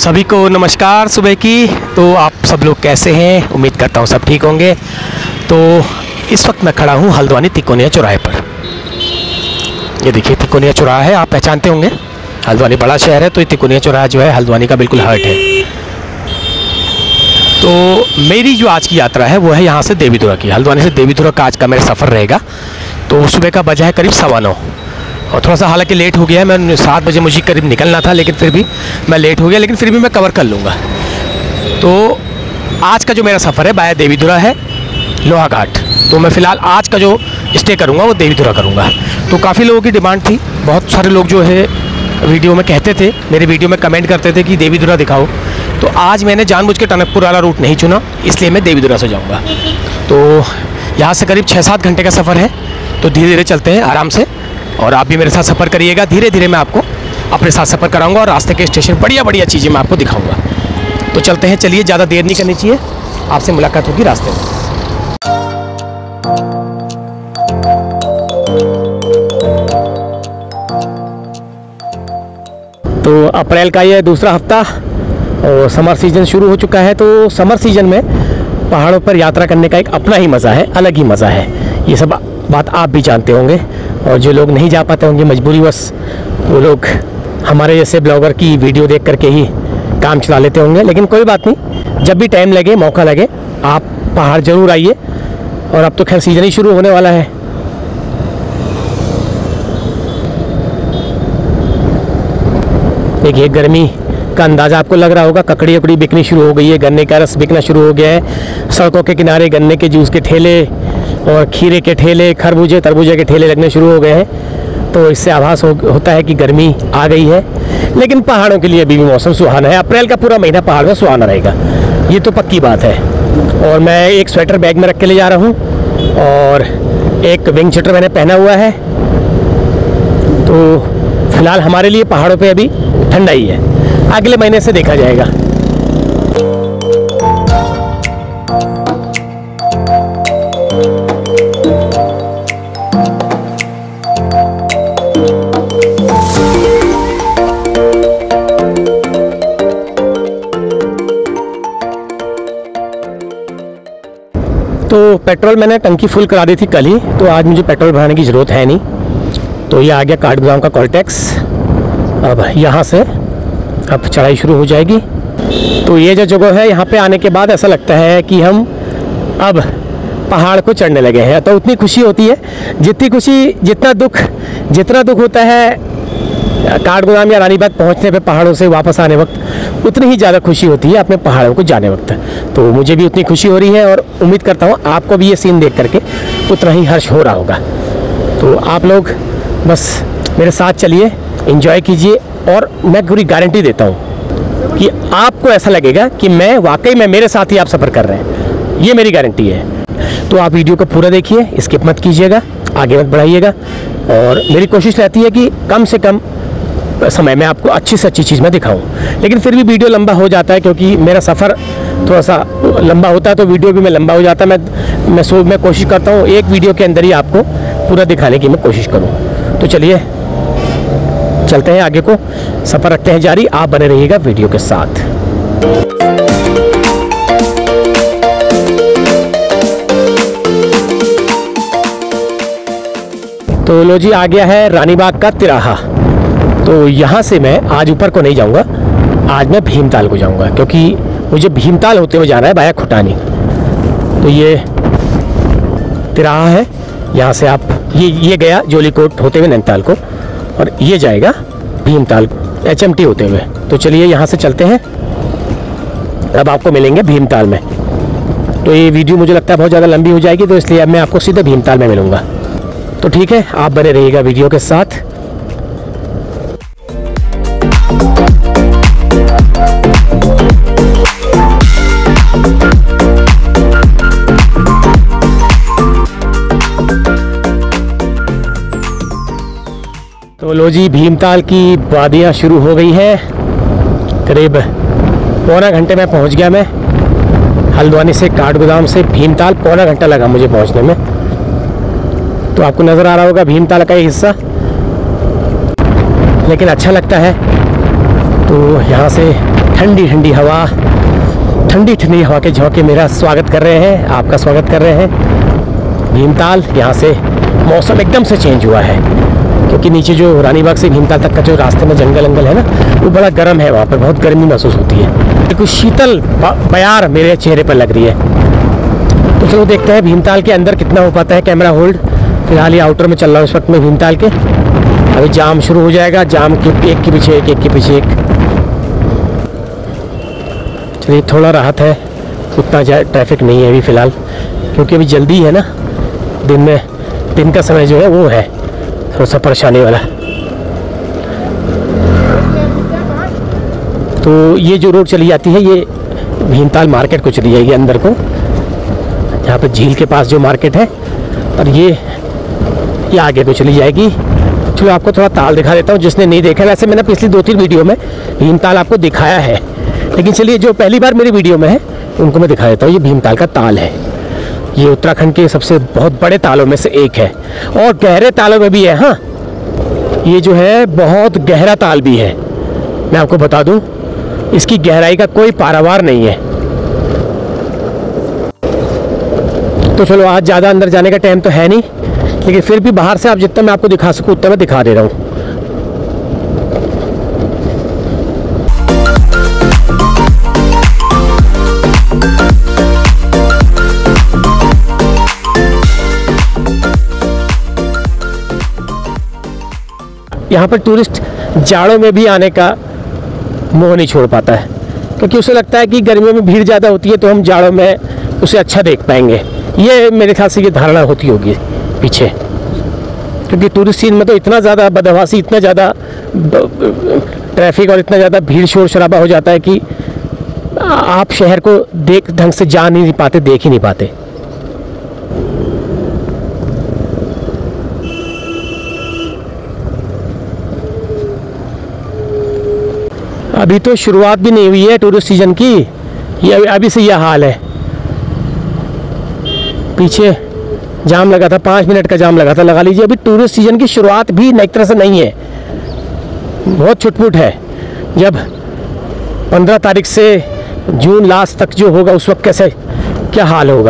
सभी को नमस्कार सुबह की। तो आप सब लोग कैसे हैं? उम्मीद करता हूँ सब ठीक होंगे। तो इस वक्त मैं खड़ा हूँ हल्द्वानी तिकोनिया चौराहे पर। ये देखिए तिकोनिया चौराहा है, आप पहचानते होंगे। हल्द्वानी बड़ा शहर है तो ये तिकोनिया चौराहा जो है हल्द्वानी का बिल्कुल हार्ट है। तो मेरी जो आज की यात्रा है वो है यहाँ से देवीधुरा की। हल्द्वानी से देवीधुरा का आज का मेरा सफ़र रहेगा। तो सुबह का बजा है करीब 9:15 और थोड़ा सा हालांकि लेट हो गया है। मैं 7 बजे मुझे करीब निकलना था, लेकिन फिर भी मैं लेट हो गया, लेकिन फिर भी मैं कवर कर लूँगा। तो आज का जो मेरा सफ़र है बाया देवीधुरा है लोहाघाट। तो मैं फ़िलहाल आज का जो स्टे करूँगा वो देवीधुरा करूँगा। तो काफ़ी लोगों की डिमांड थी, बहुत सारे लोग जो है वीडियो में कहते थे, मेरे वीडियो में कमेंट करते थे कि देवीधुरा दिखाओ। तो आज मैंने जानबूझ के टनकपुर वाला रूट नहीं चुना, इसलिए मैं देवीधुरा से जाऊँगा। तो यहाँ से करीब 6-7 घंटे का सफ़र है। तो धीरे धीरे चलते हैं आराम से, और आप भी मेरे साथ सफ़र करिएगा। धीरे धीरे मैं आपको अपने साथ सफ़र कराऊंगा और रास्ते के स्टेशन बढ़िया चीज़ें मैं आपको दिखाऊंगा। तो चलते हैं, चलिए, ज़्यादा देर नहीं करनी चाहिए। आपसे मुलाकात होगी रास्ते में। तो अप्रैल का ये दूसरा हफ्ता और समर सीज़न शुरू हो चुका है। तो समर सीज़न में पहाड़ों पर यात्रा करने का एक अपना ही मज़ा है, अलग ही मज़ा है। ये सब बात आप भी जानते होंगे, और जो लोग नहीं जा पाते होंगे मजबूरीवश, वो लोग हमारे जैसे ब्लॉगर की वीडियो देख करके ही काम चला लेते होंगे। लेकिन कोई बात नहीं, जब भी टाइम लगे, मौका लगे, आप पहाड़ ज़रूर आइए। और अब तो खैर सीज़न ही शुरू होने वाला है। देखिए गर्मी का अंदाज़ा आपको लग रहा होगा। ककड़ी उकड़ी बिकनी शुरू हो गई है, गन्ने का रस बिकना शुरू हो गया है। सड़कों के किनारे गन्ने के जूस के ठेले और खीरे के ठेले, खरबूजे तरबूजे के ठेले लगने शुरू हो गए हैं। तो इससे आभास होता है कि गर्मी आ गई है। लेकिन पहाड़ों के लिए अभी भी मौसम सुहाना है। अप्रैल का पूरा महीना पहाड़ में सुहाना रहेगा, ये तो पक्की बात है। और मैं एक स्वेटर बैग में रख के ले जा रहा हूँ और एक विंग शटर मैंने पहना हुआ है। तो फिलहाल हमारे लिए पहाड़ों पे अभी ठंडा ही है, अगले महीने से देखा जाएगा। तो पेट्रोल मैंने टंकी फुल करा दी थी कल ही, तो आज मुझे पेट्रोल भराने की ज़रूरत है नहीं। तो ये आ गया काठगोदाम का कॉल्टेक्स। अब यहाँ से अब चढ़ाई शुरू हो जाएगी। तो ये जो जगह है, यहाँ पे आने के बाद ऐसा लगता है कि हम अब पहाड़ को चढ़ने लगे हैं। तो उतनी खुशी होती है जितना दुख होता है काठगोदाम या रानीबाग पहुँचने पे, पहाड़ों से वापस आने वक्त उतनी ही ज़्यादा खुशी होती है अपने पहाड़ों को जाने वक्त। तो मुझे भी उतनी खुशी हो रही है और उम्मीद करता हूँ आपको भी ये सीन देख करके उतना ही हर्ष हो रहा होगा। तो आप लोग बस मेरे साथ चलिए, एंजॉय कीजिए, और मैं पूरी गारंटी देता हूँ कि आपको ऐसा लगेगा कि मैं वाकई में मेरे साथ ही आप सफ़र कर रहे हैं। ये मेरी गारंटी है। तो आप वीडियो को पूरा देखिए, स्किप मत कीजिएगा, आगे मत बढ़ाइएगा। और मेरी कोशिश रहती है कि कम से कम समय में आपको अच्छी से अच्छी चीज़ मैं दिखाऊं। लेकिन फिर भी वीडियो लंबा हो जाता है, क्योंकि मेरा सफ़र थोड़ा सा लंबा होता है, तो वीडियो भी मैं लंबा हो जाता है। मैं कोशिश करता हूँ एक वीडियो के अंदर ही आपको पूरा दिखाने की मैं कोशिश करूँ। तो चलिए चलते हैं आगे को, सफ़र रखते हैं जारी। आप बने रहिएगा वीडियो के साथ। तो लो जी, आ गया है रानीबाग का तिराहा। तो यहाँ से मैं आज ऊपर को नहीं जाऊँगा, आज मैं भीमताल को जाऊँगा, क्योंकि मुझे भीमताल होते हुए जाना है बाया खुटानी। तो ये तिराहा है, यहाँ से आप ये गया जोलीकोट होते हुए नैनीताल को, और ये जाएगा भीमताल HMT होते हुए। तो चलिए यहाँ से चलते हैं, अब आपको मिलेंगे भीमताल में। तो ये वीडियो मुझे लगता है बहुत ज़्यादा लंबी हो जाएगी, तो इसलिए अब मैं आपको सीधे भीमताल में मिलूँगा। तो ठीक है, आप बने रहिएगा वीडियो के साथ। तो लो जी, भीमताल की वादियाँ शुरू हो गई हैं। करीब पौना घंटे में पहुंच गया मैं हल्द्वानी से। काठगोदाम से भीमताल पौना घंटा लगा मुझे पहुंचने में। तो आपको नज़र आ रहा होगा भीमताल का ये हिस्सा, लेकिन अच्छा लगता है। तो यहाँ से ठंडी ठंडी हवा के झोंके मेरा स्वागत कर रहे हैं, आपका स्वागत कर रहे हैं। भीमताल, यहाँ से मौसम एकदम से चेंज हुआ है क्योंकि नीचे जो रानीबाग से भीमताल तक का जो रास्ते में जंगल है ना, वो बड़ा गर्म है, वहाँ पर बहुत गर्मी महसूस होती है। कुछ शीतल बयार मेरे चेहरे पर लग रही है। तो चलो देखते हैं भीमताल के अंदर कितना हो पाता है कैमरा होल्ड। फिलहाल ये आउटर में चल रहा हूँ इस वक्त में भीमताल के। अभी जाम शुरू हो जाएगा, जाम के एक के पीछे एक। चलिए थोड़ा राहत है, उतना ट्रैफिक नहीं है अभी फ़िलहाल, क्योंकि अभी जल्दी है ना, दिन का समय जो है वो है थोड़ा सा परेशानी वाला। तो ये जो रोड चली जाती है ये भीमताल मार्केट को चली जाएगी अंदर को, यहाँ पे झील के पास जो मार्केट है, और ये आगे को चली जाएगी। चलो आपको थोड़ा ताल दिखा देता हूँ जिसने नहीं देखा। वैसे मैंने पिछली 2-3 वीडियो में भीमताल आपको दिखाया है, लेकिन चलिए जो पहली बार मेरी वीडियो में है उनको मैं दिखा देता हूँ। ये भीमताल का ताल है, ये उत्तराखंड के सबसे बहुत बड़े तालों में से एक है, और गहरे तालों में भी है। हाँ, ये जो है बहुत गहरा ताल भी है, मैं आपको बता दूं, इसकी गहराई का कोई पारावार नहीं है। तो चलो आज ज़्यादा अंदर जाने का टाइम तो है नहीं, लेकिन फिर भी बाहर से आप जितना मैं आपको दिखा सकूँ उतना मैं दिखा दे रहा हूँ। यहाँ पर टूरिस्ट जाड़ों में भी आने का मोह नहीं छोड़ पाता है, क्योंकि उसे लगता है कि गर्मियों में भीड़ ज़्यादा होती है तो हम जाड़ों में उसे अच्छा देख पाएंगे। ये मेरे ख्याल से ये धारणा होती होगी पीछे, क्योंकि टूरिस्ट सीन में तो इतना ज़्यादा बदहवासी, इतना ज़्यादा ट्रैफिक और इतना ज़्यादा भीड़ शोर शराबा हो जाता है कि आप शहर को ढंग से जा नहीं पाते, देख ही नहीं पाते। अभी तो शुरुआत भी नहीं हुई है टूरिस्ट सीजन की, ये अभी से यह हाल है। पीछे जाम लगा था, 5 मिनट का जाम लगा था, लगा लीजिए। अभी टूरिस्ट सीजन की शुरुआत भी एक तरह से नहीं है, बहुत छुटपुट है। जब 15 तारीख से जून लास्ट तक जो होगा उस वक्त कैसे क्या हाल होगा।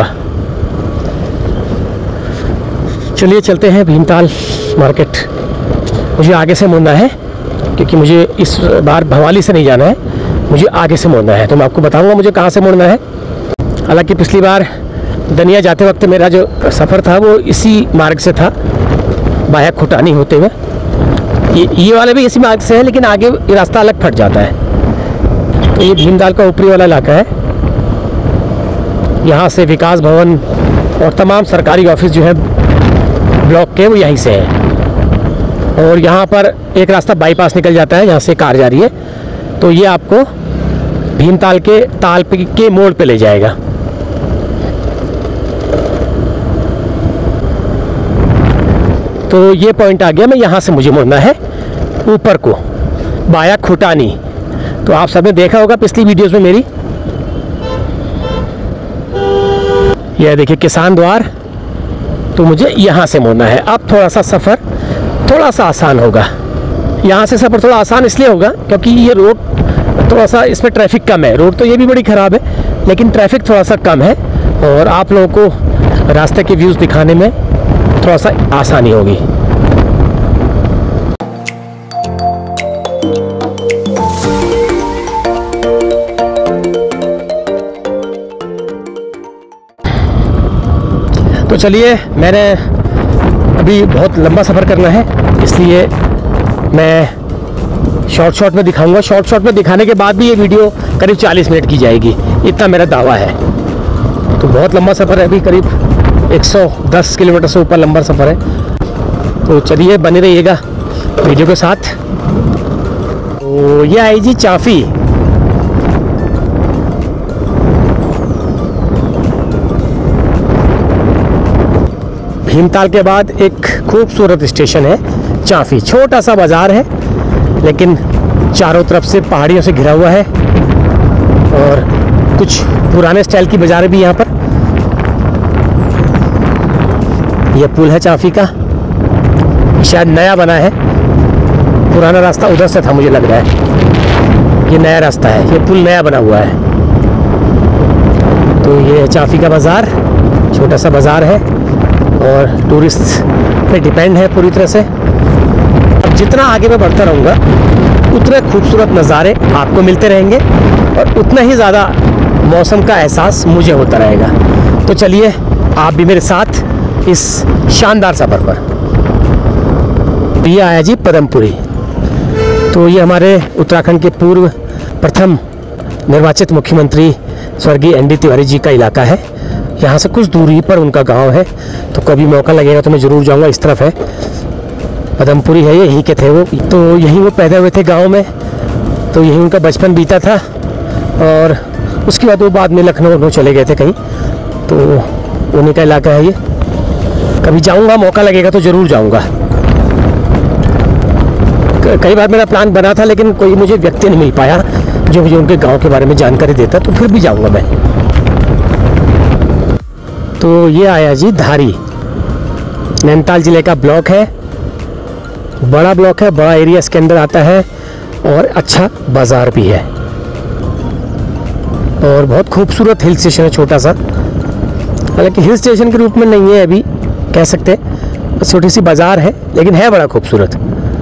चलिए चलते हैं भीमताल मार्केट। मुझे आगे से मुड़ना है क्योंकि मुझे इस बार भवाली से नहीं जाना है, मुझे आगे से मुड़ना है। तो मैं आपको बताऊंगा मुझे कहाँ से मुड़ना है। हालांकि पिछली बार दनिया जाते वक्त मेरा जो सफ़र था वो इसी मार्ग से था, बाया खुटानी होते हुए। ये वाला भी इसी मार्ग से है, लेकिन आगे ये रास्ता अलग फट जाता है। तो ये भीमताल का ऊपरी वाला इलाका है। यहाँ से विकास भवन और तमाम सरकारी ऑफिस जो है ब्लॉक के, वो यहीं से है। और यहाँ पर एक रास्ता बाईपास निकल जाता है, यहाँ से कार जा रही है, तो ये आपको भीमताल के ताल के मोड़ पे ले जाएगा। तो ये पॉइंट आ गया। मैं यहाँ से मुझे मुड़ना है ऊपर को, बाया खुटानी। तो आप सबने देखा होगा पिछली वीडियोस में मेरी। यह देखिए किसान द्वार। तो मुझे यहाँ से मुड़ना है। अब थोड़ा सा सफ़र थोड़ा सा आसान होगा। यहाँ से सफ़र थोड़ा आसान इसलिए होगा क्योंकि ये रोड थोड़ा सा, इसमें ट्रैफिक कम है। रोड तो ये भी बड़ी ख़राब है, लेकिन ट्रैफिक थोड़ा सा कम है और आप लोगों को रास्ते के व्यूज़ दिखाने में थोड़ा सा आसानी होगी। तो चलिए, मैंने अभी बहुत लंबा सफ़र करना है, इसलिए मैं शॉर्ट में दिखाऊंगा। शॉर्ट में दिखाने के बाद भी ये वीडियो करीब 40 मिनट की जाएगी, इतना मेरा दावा है। तो बहुत लंबा सफ़र है, अभी करीब 110 किलोमीटर से ऊपर लंबा सफ़र है। तो चलिए बने रहिएगा वीडियो के साथ। तो ये आई जी चाफी। भीमताल के बाद एक खूबसूरत स्टेशन है चाफी। छोटा सा बाज़ार है, लेकिन चारों तरफ से पहाड़ियों से घिरा हुआ है और कुछ पुराने स्टाइल की बाज़ारें भी यहाँ पर। यह पुल है चाफी का, शायद नया बना है, पुराना रास्ता उधर से था मुझे लग रहा है। ये नया रास्ता है, ये पुल नया बना हुआ है। तो ये चाफी का बाज़ार, छोटा सा बाज़ार है और टूरिस्ट पे डिपेंड है पूरी तरह से। अब जितना आगे मैं बढ़ता रहूँगा उतने खूबसूरत नज़ारे आपको मिलते रहेंगे और उतना ही ज़्यादा मौसम का एहसास मुझे होता रहेगा। तो चलिए आप भी मेरे साथ इस शानदार सफ़र पर। ये आया जी पदमपुरी। तो ये हमारे उत्तराखंड के पूर्व प्रथम निर्वाचित मुख्यमंत्री स्वर्गीय ND तिवारी जी का इलाका है। यहाँ से कुछ दूरी पर उनका गांव है, तो कभी मौका लगेगा तो मैं ज़रूर जाऊँगा। इस तरफ है पदमपुरी है, यहीं के थे वो। तो यहीं वो पैदा हुए थे गांव में, तो यहीं उनका बचपन बीता था और उसके बाद वो बाद में लखनऊ चले गए थे कहीं, तो उन्हीं का इलाका है ये। कभी जाऊँगा, मौका लगेगा तो ज़रूर जाऊँगा। कई बार मेरा प्लान बना था लेकिन कोई मुझे व्यक्ति नहीं मिल पाया जो मुझे उनके गांव के बारे में जानकारी देता, तो फिर भी जाऊंगा मैं। तो ये आया जी धारी, नैनीताल ज़िले का ब्लॉक है, बड़ा ब्लॉक है, बड़ा एरिया इसके अंदर आता है और अच्छा बाज़ार भी है और बहुत खूबसूरत हिल स्टेशन है, छोटा सा। हालांकि हिल स्टेशन के रूप में नहीं है अभी, कह सकते छोटी सी बाज़ार है, लेकिन है बड़ा खूबसूरत।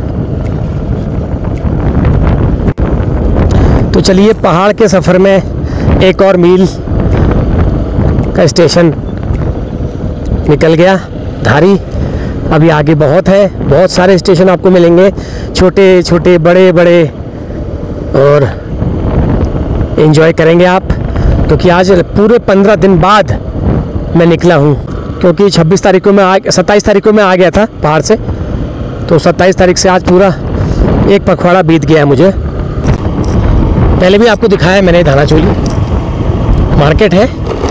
तो चलिए पहाड़ के सफ़र में एक और मील का स्टेशन निकल गया, धारी। अभी आगे बहुत है, बहुत सारे स्टेशन आपको मिलेंगे, छोटे छोटे बड़े बड़े, और एंजॉय करेंगे आप। क्योंकि आज पूरे 15 दिन बाद मैं निकला हूँ, क्योंकि 27 तारीख को मैं 27 तारीख को मैं आ गया था पहाड़ से, तो 27 तारीख से आज पूरा एक पखवाड़ा बीत गया है मुझे। पहले भी आपको दिखाया है मैंने, धानाचोली मार्केट है,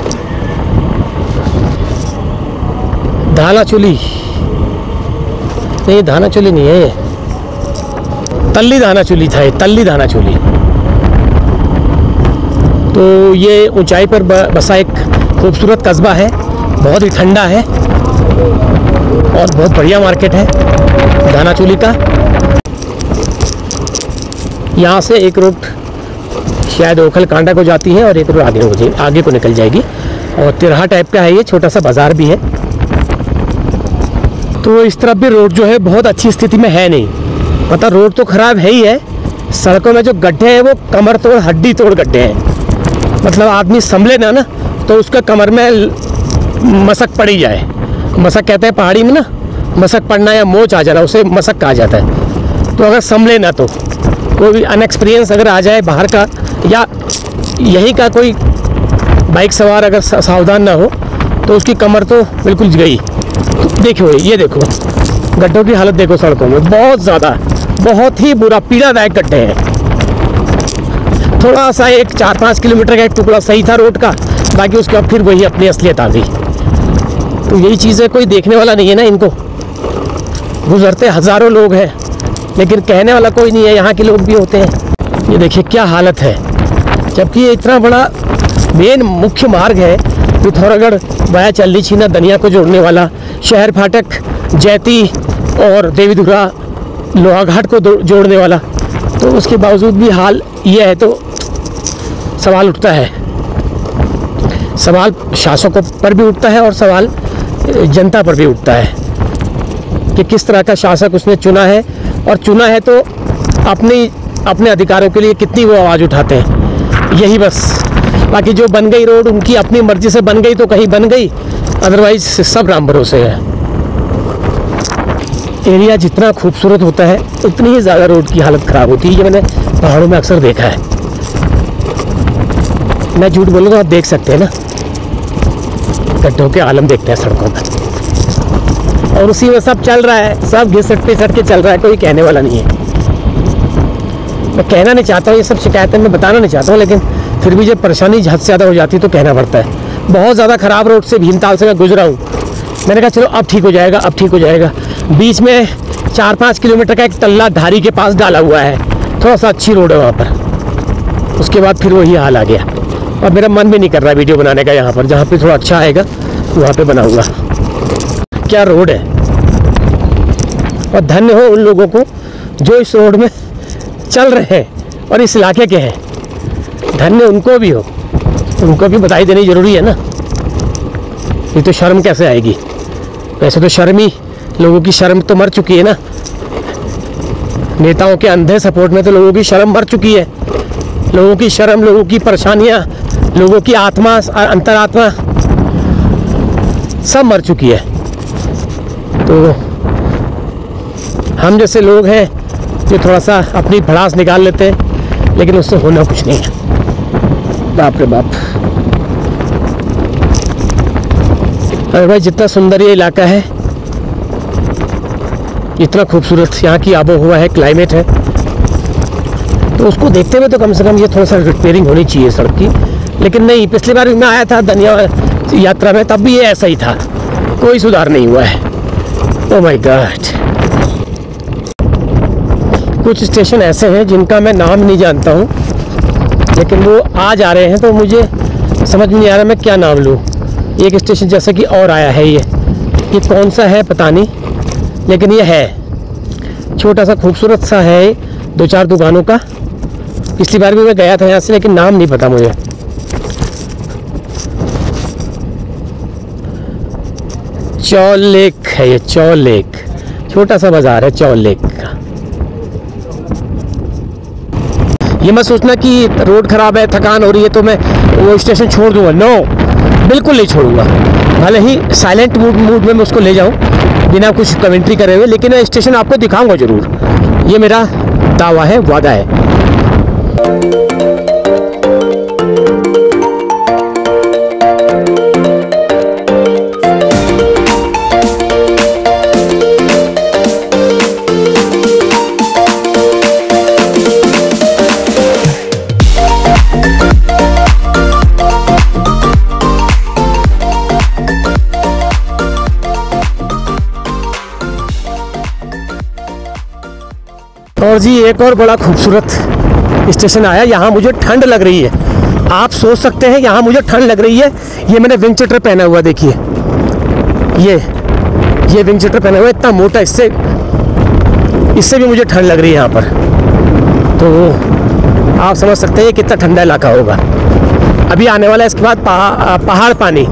धानाचोली नहीं, धानाचोली नहीं है ये, तल्ली धानाचोली था, ये तल्ली धानाचोली। तो ये ऊंचाई पर बसा एक खूबसूरत कस्बा है, बहुत ही ठंडा है और बहुत बढ़िया मार्केट है धानाचोली का। यहाँ से एक रूट शायद ओखल कांडा को जाती है और एक रूट आगे को निकल जाएगी, और तिरहा टाइप का है ये, छोटा सा बाज़ार भी है। तो इस तरफ भी रोड जो है बहुत अच्छी स्थिति में है नहीं, पता रोड तो ख़राब है ही है, सड़कों में जो गड्ढे हैं वो कमर तोड़ हड्डी तोड़ गड्ढे हैं। मतलब आदमी संभले ना तो उसका कमर में मसक पड़ी जाए, मसक कहते हैं पहाड़ी में ना, मसक पड़ना या मोच आ जाना, उसे मसक कहा जाता है। तो अगर संभले ना तो कोई भी अनएक्सपीरियंस अगर आ जाए बाहर का या यहीं का कोई बाइक सवार अगर सावधान ना हो तो उसकी कमर तो बिल्कुल गई। तो देखो ये देखो गड्ढों की हालत देखो, सड़कों में बहुत ज़्यादा, बहुत ही बुरा पीड़ादायक गड्ढे हैं। थोड़ा सा एक 4-5 किलोमीटर का एक टुकड़ा सही था रोड का, बाकी उसके बाद फिर वही अपनी असलियत आ गई। तो यही चीज़ें कोई देखने वाला नहीं है ना, इनको गुजरते हज़ारों लोग हैं लेकिन कहने वाला कोई नहीं है, यहाँ के लोग भी होते हैं। ये देखिए क्या हालत है, जबकि ये इतना बड़ा मेन मुख्य मार्ग है, पिथौरागढ़ वाया चल्ली छीना दनिया को जोड़ने वाला, शहर फाटक जैती और देवीधुरा लोहाघाट को जोड़ने वाला, तो उसके बावजूद भी हाल ये है। तो सवाल उठता है, सवाल शासकों पर भी उठता है और सवाल जनता पर भी उठता है कि किस तरह का शासक उसने चुना है, और चुना है तो अपने अधिकारों के लिए कितनी वो आवाज़ उठाते हैं, यही बस। बाकी जो बन गई रोड उनकी अपनी मर्जी से बन गई तो कहीं बन गई, अदरवाइज सब राम भरोसे है। एरिया जितना खूबसूरत होता है उतनी ही ज़्यादा रोड की हालत ख़राब होती है, ये मैंने पहाड़ों में अक्सर देखा है। मैं झूठ बोलूँगा, आप देख सकते हैं ना, गड्ढों के आलम देखते हैं सड़कों पर, और उसी में सब चल रहा है, सब घिसट पिसट के चल रहा है, कोई कहने वाला नहीं है। मैं कहना नहीं चाहता हूँ, ये सब शिकायतें मैं बताना नहीं चाहता हूँ, लेकिन फिर भी जब परेशानी हद से ज़्यादा हो जाती है तो कहना पड़ता है। बहुत ज़्यादा ख़राब रोड से भीमताल से मैं गुजरा हूँ, मैंने कहा चलो अब ठीक हो जाएगा, अब ठीक हो जाएगा। बीच में 4-5 किलोमीटर का एक तल्ला धारी के पास डाला हुआ है, थोड़ा सा अच्छी रोड है वहाँ पर, उसके बाद फिर वही हाल आ गया। और मेरा मन भी नहीं कर रहा वीडियो बनाने का यहाँ पर, जहाँ पे थोड़ा अच्छा आएगा वहाँ पे बनाऊँगा। क्या रोड है, और धन्य हो उन लोगों को जो इस रोड में चल रहे हैं, और इस इलाके के हैं, धन्य उनको भी हो, उनको भी बधाई देनी ज़रूरी है ना। ये तो शर्म कैसे आएगी? वैसे तो शर्म ही, लोगों की शर्म तो मर चुकी है ना। नेताओं के अंधे सपोर्ट में तो लोगों की शर्म मर चुकी है। लोगों की शर्म, लोगों की परेशानियाँ, लोगों की आत्मा, अंतरात्मा सब मर चुकी है। तो हम जैसे लोग हैं जो थोड़ा सा अपनी भड़ास निकाल लेते हैं, लेकिन उससे होना कुछ नहीं है। बाप रे बाप। अरे भाई, जितना सुंदर ये इलाका है, इतना खूबसूरत यहाँ की आबो हवा है, क्लाइमेट है, तो उसको देखते हुए तो कम से कम ये थोड़ा सा रिपेयरिंग होनी चाहिए सड़क की। लेकिन नहीं, पिछली बार मैं आया था धनिया यात्रा में, तब भी ये ऐसा ही था, कोई सुधार नहीं हुआ है। Oh my god. कुछ स्टेशन ऐसे हैं जिनका मैं नाम नहीं जानता हूँ, लेकिन वो आ जा रहे हैं तो मुझे समझ में नहीं आ रहा मैं क्या नाम लूँ। एक स्टेशन जैसे कि और आया है, ये कौन सा है पता नहीं, लेकिन ये है छोटा सा, खूबसूरत सा है, 2-4 दुकानों का। पिछली बार भी मैं गया था यहाँ से, लेकिन नाम नहीं पता मुझे। चौल लेक है ये, चौल लेक, छोटा सा बाजार है चौल लेक का। ये मत सोचना कि रोड खराब है, थकान हो रही है तो मैं वो स्टेशन छोड़ दूंगा। नो, बिल्कुल नहीं छोड़ूंगा। भले ही साइलेंट मूड में मैं उसको ले जाऊं, बिना कुछ कमेंट्री करे हुए, लेकिन मैं स्टेशन आपको दिखाऊंगा ज़रूर। ये मेरा दावा है, वादा है। और जी एक और बड़ा खूबसूरत स्टेशन आया। यहाँ मुझे ठंड लग रही है। आप सोच सकते हैं यहाँ मुझे ठंड लग रही है। ये मैंने विंग चटर पहना हुआ, देखिए ये विंग चटर पहना हुआ है, इतना मोटा, इससे भी मुझे ठंड लग रही है यहाँ पर। तो आप समझ सकते हैं कितना ठंडा इलाका होगा। अभी आने वाला है इसके बाद पहाड़ पानी।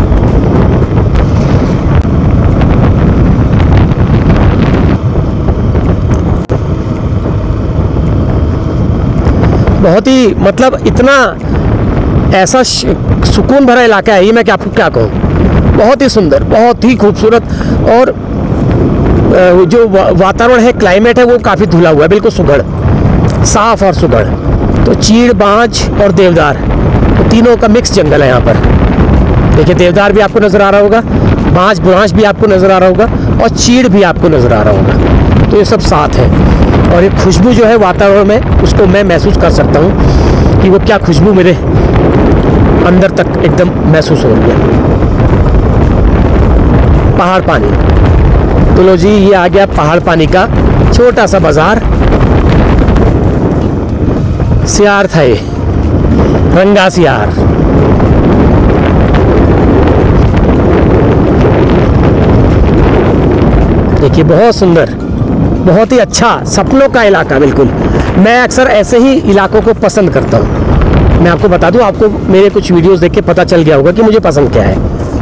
बहुत ही मतलब इतना ऐसा सुकून भरा इलाका है ये, मैं आपको क्या कहूँ। बहुत ही सुंदर, बहुत ही खूबसूरत, और जो वातावरण है, क्लाइमेट है, वो काफ़ी धुला हुआ है, बिल्कुल सुघड़, साफ और सुघड़। तो चीड़, बांज और देवदार, तो तीनों का मिक्स जंगल है यहाँ पर। देखिए देवदार भी आपको नज़र आ रहा होगा, बांज भी आपको नज़र आ रहा होगा, और चीड़ भी आपको नज़र आ रहा होगा। तो ये सब साथ है। और एक खुशबू जो है वातावरण में, उसको मैं महसूस कर सकता हूँ कि वो क्या खुशबू मेरे अंदर तक एकदम महसूस हो रही है। पहाड़ पानी, तो लो जी, ये आ गया पहाड़ पानी का छोटा सा बाजार। सियार था ये, रंगा सियार। देखिए बहुत सुंदर, बहुत ही अच्छा, सपनों का इलाका बिल्कुल। मैं अक्सर ऐसे ही इलाकों को पसंद करता हूँ। मैं आपको बता दूँ, आपको मेरे कुछ वीडियोस देख के पता चल गया होगा कि मुझे पसंद क्या है।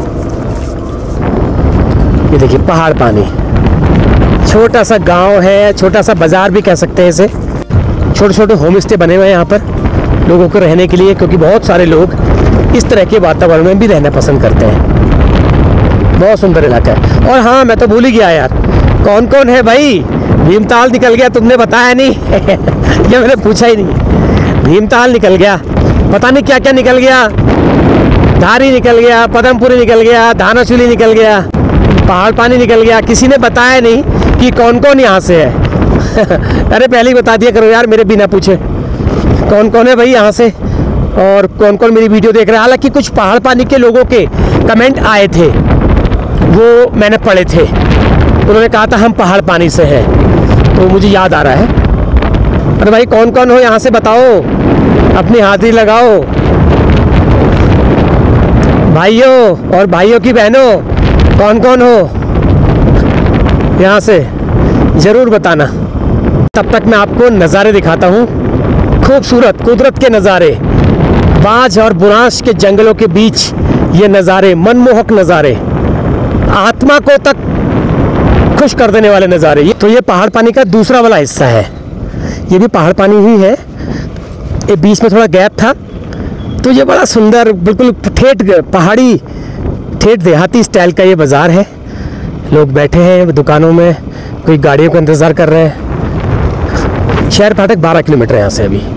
ये देखिए पहाड़ पानी, छोटा सा गांव है, छोटा सा बाजार भी कह सकते हैं इसे। छोटे छोटे होम स्टे बने हुए हैं यहाँ पर लोगों को रहने के लिए, क्योंकि बहुत सारे लोग इस तरह के वातावरण में भी रहना पसंद करते हैं। बहुत सुंदर इलाका है। और हाँ, मैं तो भूल ही गया यार, कौन कौन है भाई? भीमताल निकल गया, तुमने बताया नहीं। ये मैंने पूछा ही नहीं। भीमताल निकल गया, पता नहीं क्या क्या निकल गया, धारी निकल गया, पदमपुरी निकल गया, धानाचूली निकल गया, पहाड़ पानी निकल गया। किसी ने बताया नहीं कि कौन कौन यहाँ से है। अरे पहले ही बता दिया करो यार, मेरे बिना पूछे कौन कौन है भाई यहाँ से, और कौन कौन मेरी वीडियो देख रहे हैं। हालांकि कुछ पहाड़ पानी के लोगों के कमेंट आए थे, वो मैंने पढ़े थे। उन्होंने कहा था हम पहाड़ पानी से हैं, तो मुझे याद आ रहा है। अरे भाई कौन कौन हो यहाँ से बताओ, अपनी हाजिरी लगाओ भाइयों, और भाइयों की बहनों, कौन कौन हो यहाँ से ज़रूर बताना। तब तक मैं आपको नज़ारे दिखाता हूँ खूबसूरत कुदरत के नज़ारे, बाज और बुरांश के जंगलों के बीच ये नज़ारे, मनमोहक नज़ारे, आत्मा को तक खुश कर देने वाले नज़ारे। तो ये पहाड़ पानी का दूसरा वाला हिस्सा है, ये भी पहाड़ पानी ही है। ये बीच में थोड़ा गैप था, तो ये बड़ा सुंदर बिल्कुल ठेठ पहाड़ी ठेठ देहाती स्टाइल का ये बाज़ार है। लोग बैठे हैं दुकानों में, कोई गाड़ियों का इंतज़ार कर रहे हैं। शहर फाटक 12 किलोमीटर यहाँ से अभी।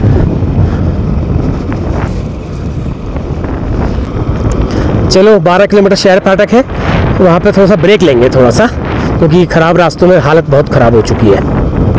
चलो 12 किलोमीटर शहर फाटक है, वहाँ पे थोड़ा सा ब्रेक लेंगे थोड़ा सा, क्योंकि ख़राब रास्तों में हालत बहुत ख़राब हो चुकी है।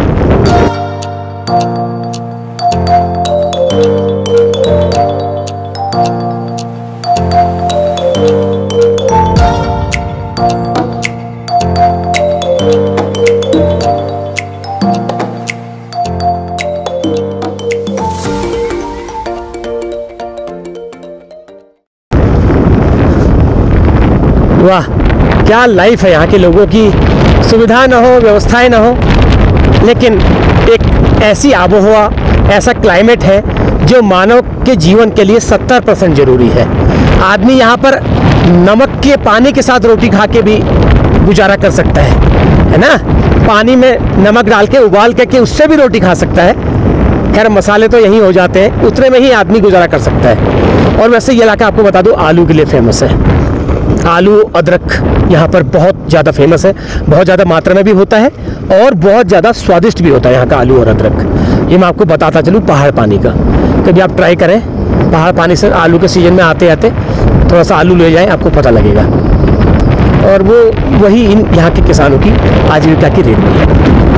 वाह, क्या लाइफ है यहाँ के लोगों की। सुविधा ना हो, व्यवस्थाएं ना हो, लेकिन एक ऐसी आबोहवा, ऐसा क्लाइमेट है जो मानव के जीवन के लिए 70% ज़रूरी है। आदमी यहाँ पर नमक के पानी के साथ रोटी खा के भी गुजारा कर सकता है ना। पानी में नमक डाल के उबाल के उससे भी रोटी खा सकता है। खैर मसाले तो यहीं हो जाते हैं, उतने में ही आदमी गुजारा कर सकता है। और वैसे ये इलाका आपको बता दूँ आलू के लिए फेमस है। आलू अदरक यहाँ पर बहुत ज़्यादा फेमस है, बहुत ज़्यादा मात्रा में भी होता है और बहुत ज़्यादा स्वादिष्ट भी होता है यहाँ का आलू और अदरक। ये मैं आपको बताता चलूँ पहाड़ पानी का, कभी आप ट्राई करें पहाड़ पानी से आलू के सीज़न में आते आते थोड़ा सा आलू ले जाएं, आपको पता लगेगा। और वो वही इन यहाँ के किसानों की आजीविका की रीढ़ भी है।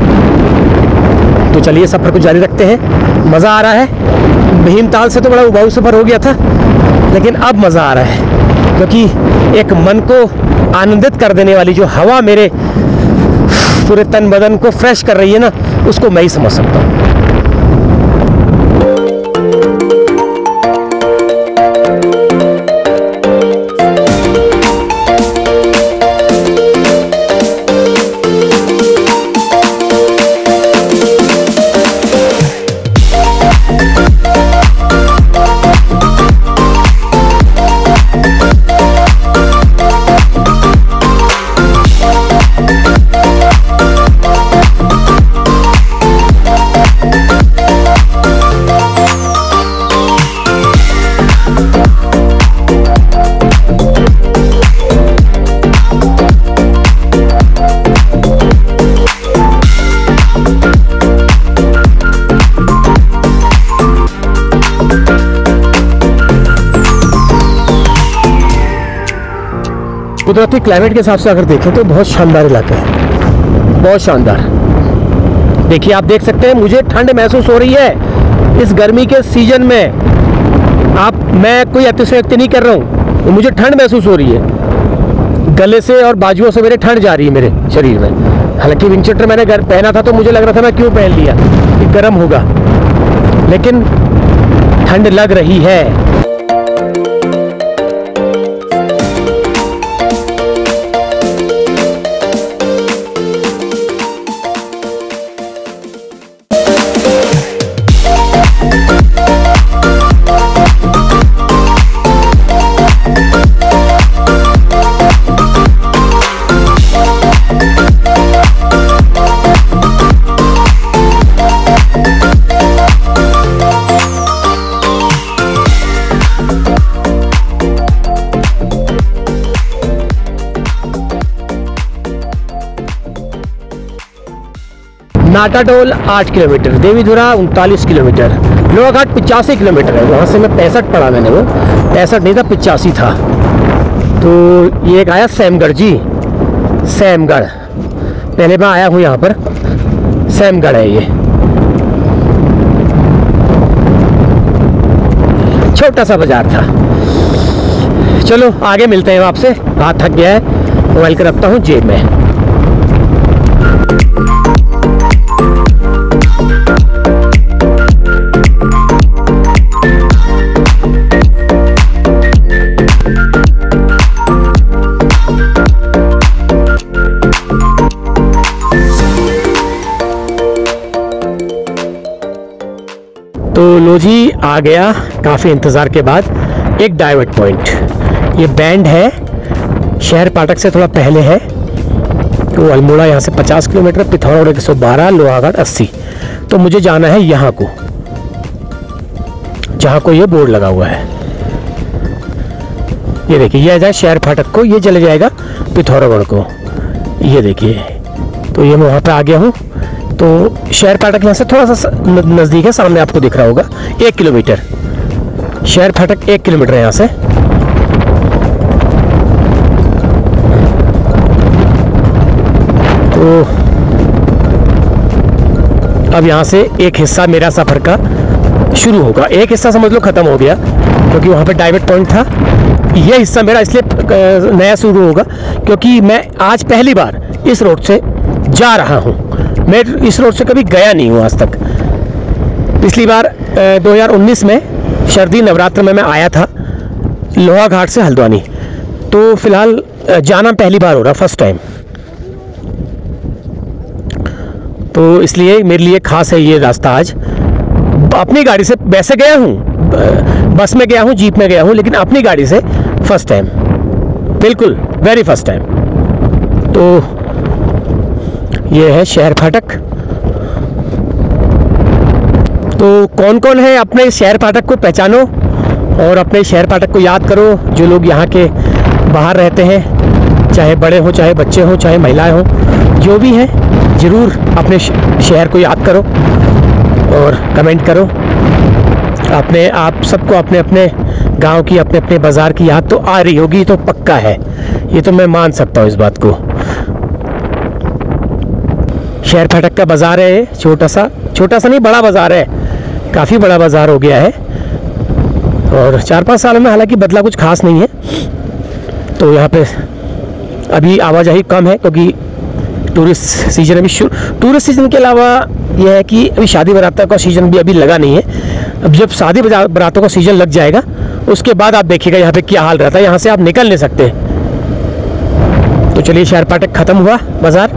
तो चलिए सफ़र को जारी रखते हैं। मज़ा आ रहा है। भीमताल से तो बड़ा उबाऊ सफ़र हो गया था, लेकिन अब मज़ा आ रहा है, क्योंकि एक मन को आनंदित कर देने वाली जो हवा मेरे पूरे तन बदन को फ्रेश कर रही है ना, उसको मैं ही समझ सकता हूँ। कुदरती क्लाइमेट के हिसाब से अगर देखें तो बहुत शानदार इलाका है, बहुत शानदार। देखिए आप देख सकते हैं, मुझे ठंड महसूस हो रही है इस गर्मी के सीजन में। मैं कोई अतिशयोक्ति नहीं कर रहा हूँ, तो मुझे ठंड महसूस हो रही है। गले से और बाजुओं से मेरे ठंड जा रही है मेरे शरीर में। हालांकि विंड शीटर मैंने पहना था तो मुझे लग रहा था मैं क्यों पहन लिया, कि गर्म होगा, लेकिन ठंड लग रही है। Natadol 8 kilometre, Devidhura 39 kilometre, Lohaghat 85 kilometre है। वहाँ से मैं 65 पढ़ा, मैंने वो 65 नहीं था 85 था। तो ये एक आया सैमगढ़ जी, सैमगढ़ पहले मैं आया हूँ यहाँ पर, सैमगढ़ है ये, छोटा सा बाजार था। चलो आगे मिलते हैं आपसे, हाथ थक गया है, मोबाइल कर रखता हूँ जेब में। लो जी, आ गया काफ़ी इंतज़ार के बाद एक डाइवर्ट पॉइंट। ये बैंड है, शहर फाटक से थोड़ा पहले है। तो अल्मोड़ा यहाँ से 50 किलोमीटर, पिथौरागढ़ 112, लोहाघाट 80। तो मुझे जाना है यहाँ को, जहाँ को ये बोर्ड लगा हुआ है। ये देखिए, ये आ जाए शहर फाटक को, ये चले जाएगा पिथौरागढ़ को। ये देखिए, तो ये मैं वहाँ पे आ गया हूँ। तो शहर फाटक यहाँ से थोड़ा सा नज़दीक है, सामने आपको दिख रहा होगा 1 किलोमीटर। शहर फाटक 1 किलोमीटर है यहाँ से। तो अब यहाँ से एक हिस्सा मेरा सफ़र का शुरू होगा। एक हिस्सा समझ लो ख़त्म हो गया, क्योंकि वहाँ पे डाइवर्ट पॉइंट था। ये हिस्सा मेरा इसलिए नया शुरू होगा क्योंकि मैं आज पहली बार इस रोड से जा रहा हूँ। मैं इस रोड से कभी गया नहीं हूँ आज तक। पिछली बार 2019 में शरदी नवरात्र में मैं आया था लोहाघाट से हल्द्वानी। तो फिलहाल जाना पहली बार हो रहा, फर्स्ट टाइम। तो इसलिए मेरे लिए ख़ास है ये रास्ता आज। अपनी गाड़ी से वैसे गया हूँ, बस में गया हूँ, जीप में गया हूँ, लेकिन अपनी गाड़ी से फर्स्ट टाइम, बिल्कुल वेरी फर्स्ट टाइम। तो ये है शहर फाटक। तो कौन कौन है अपने शहर फाटक को पहचानो और अपने शहर फाटक को याद करो। जो लोग यहाँ के बाहर रहते हैं, चाहे बड़े हो, चाहे बच्चे हो, चाहे महिलाएं हो, जो भी हैं, ज़रूर अपने शहर को याद करो और कमेंट करो। अपने आप सबको अपने अपने गांव की, अपने अपने बाज़ार की याद तो आ रही होगी, तो पक्का है, ये तो मैं मान सकता हूँ इस बात को। शहर फाटक का बाज़ार है, छोटा सा नहीं, बड़ा बाज़ार है, काफ़ी बड़ा बाज़ार हो गया है। और 4-5 सालों में हालांकि बदला कुछ खास नहीं है। तो यहाँ पे अभी आवाजाही कम है क्योंकि टूरिस्ट सीजन अभी टूरिस्ट सीजन के अलावा यह है कि अभी शादी बारातों का सीज़न भी अभी लगा नहीं है। अब जब शादी बारातों का सीज़न लग जाएगा उसके बाद आप देखिएगा यहाँ पे क्या हाल रहता है। यहाँ से आप निकल नहीं सकते। तो चलिए, शहर फाटक ख़त्म हुआ बाज़ार।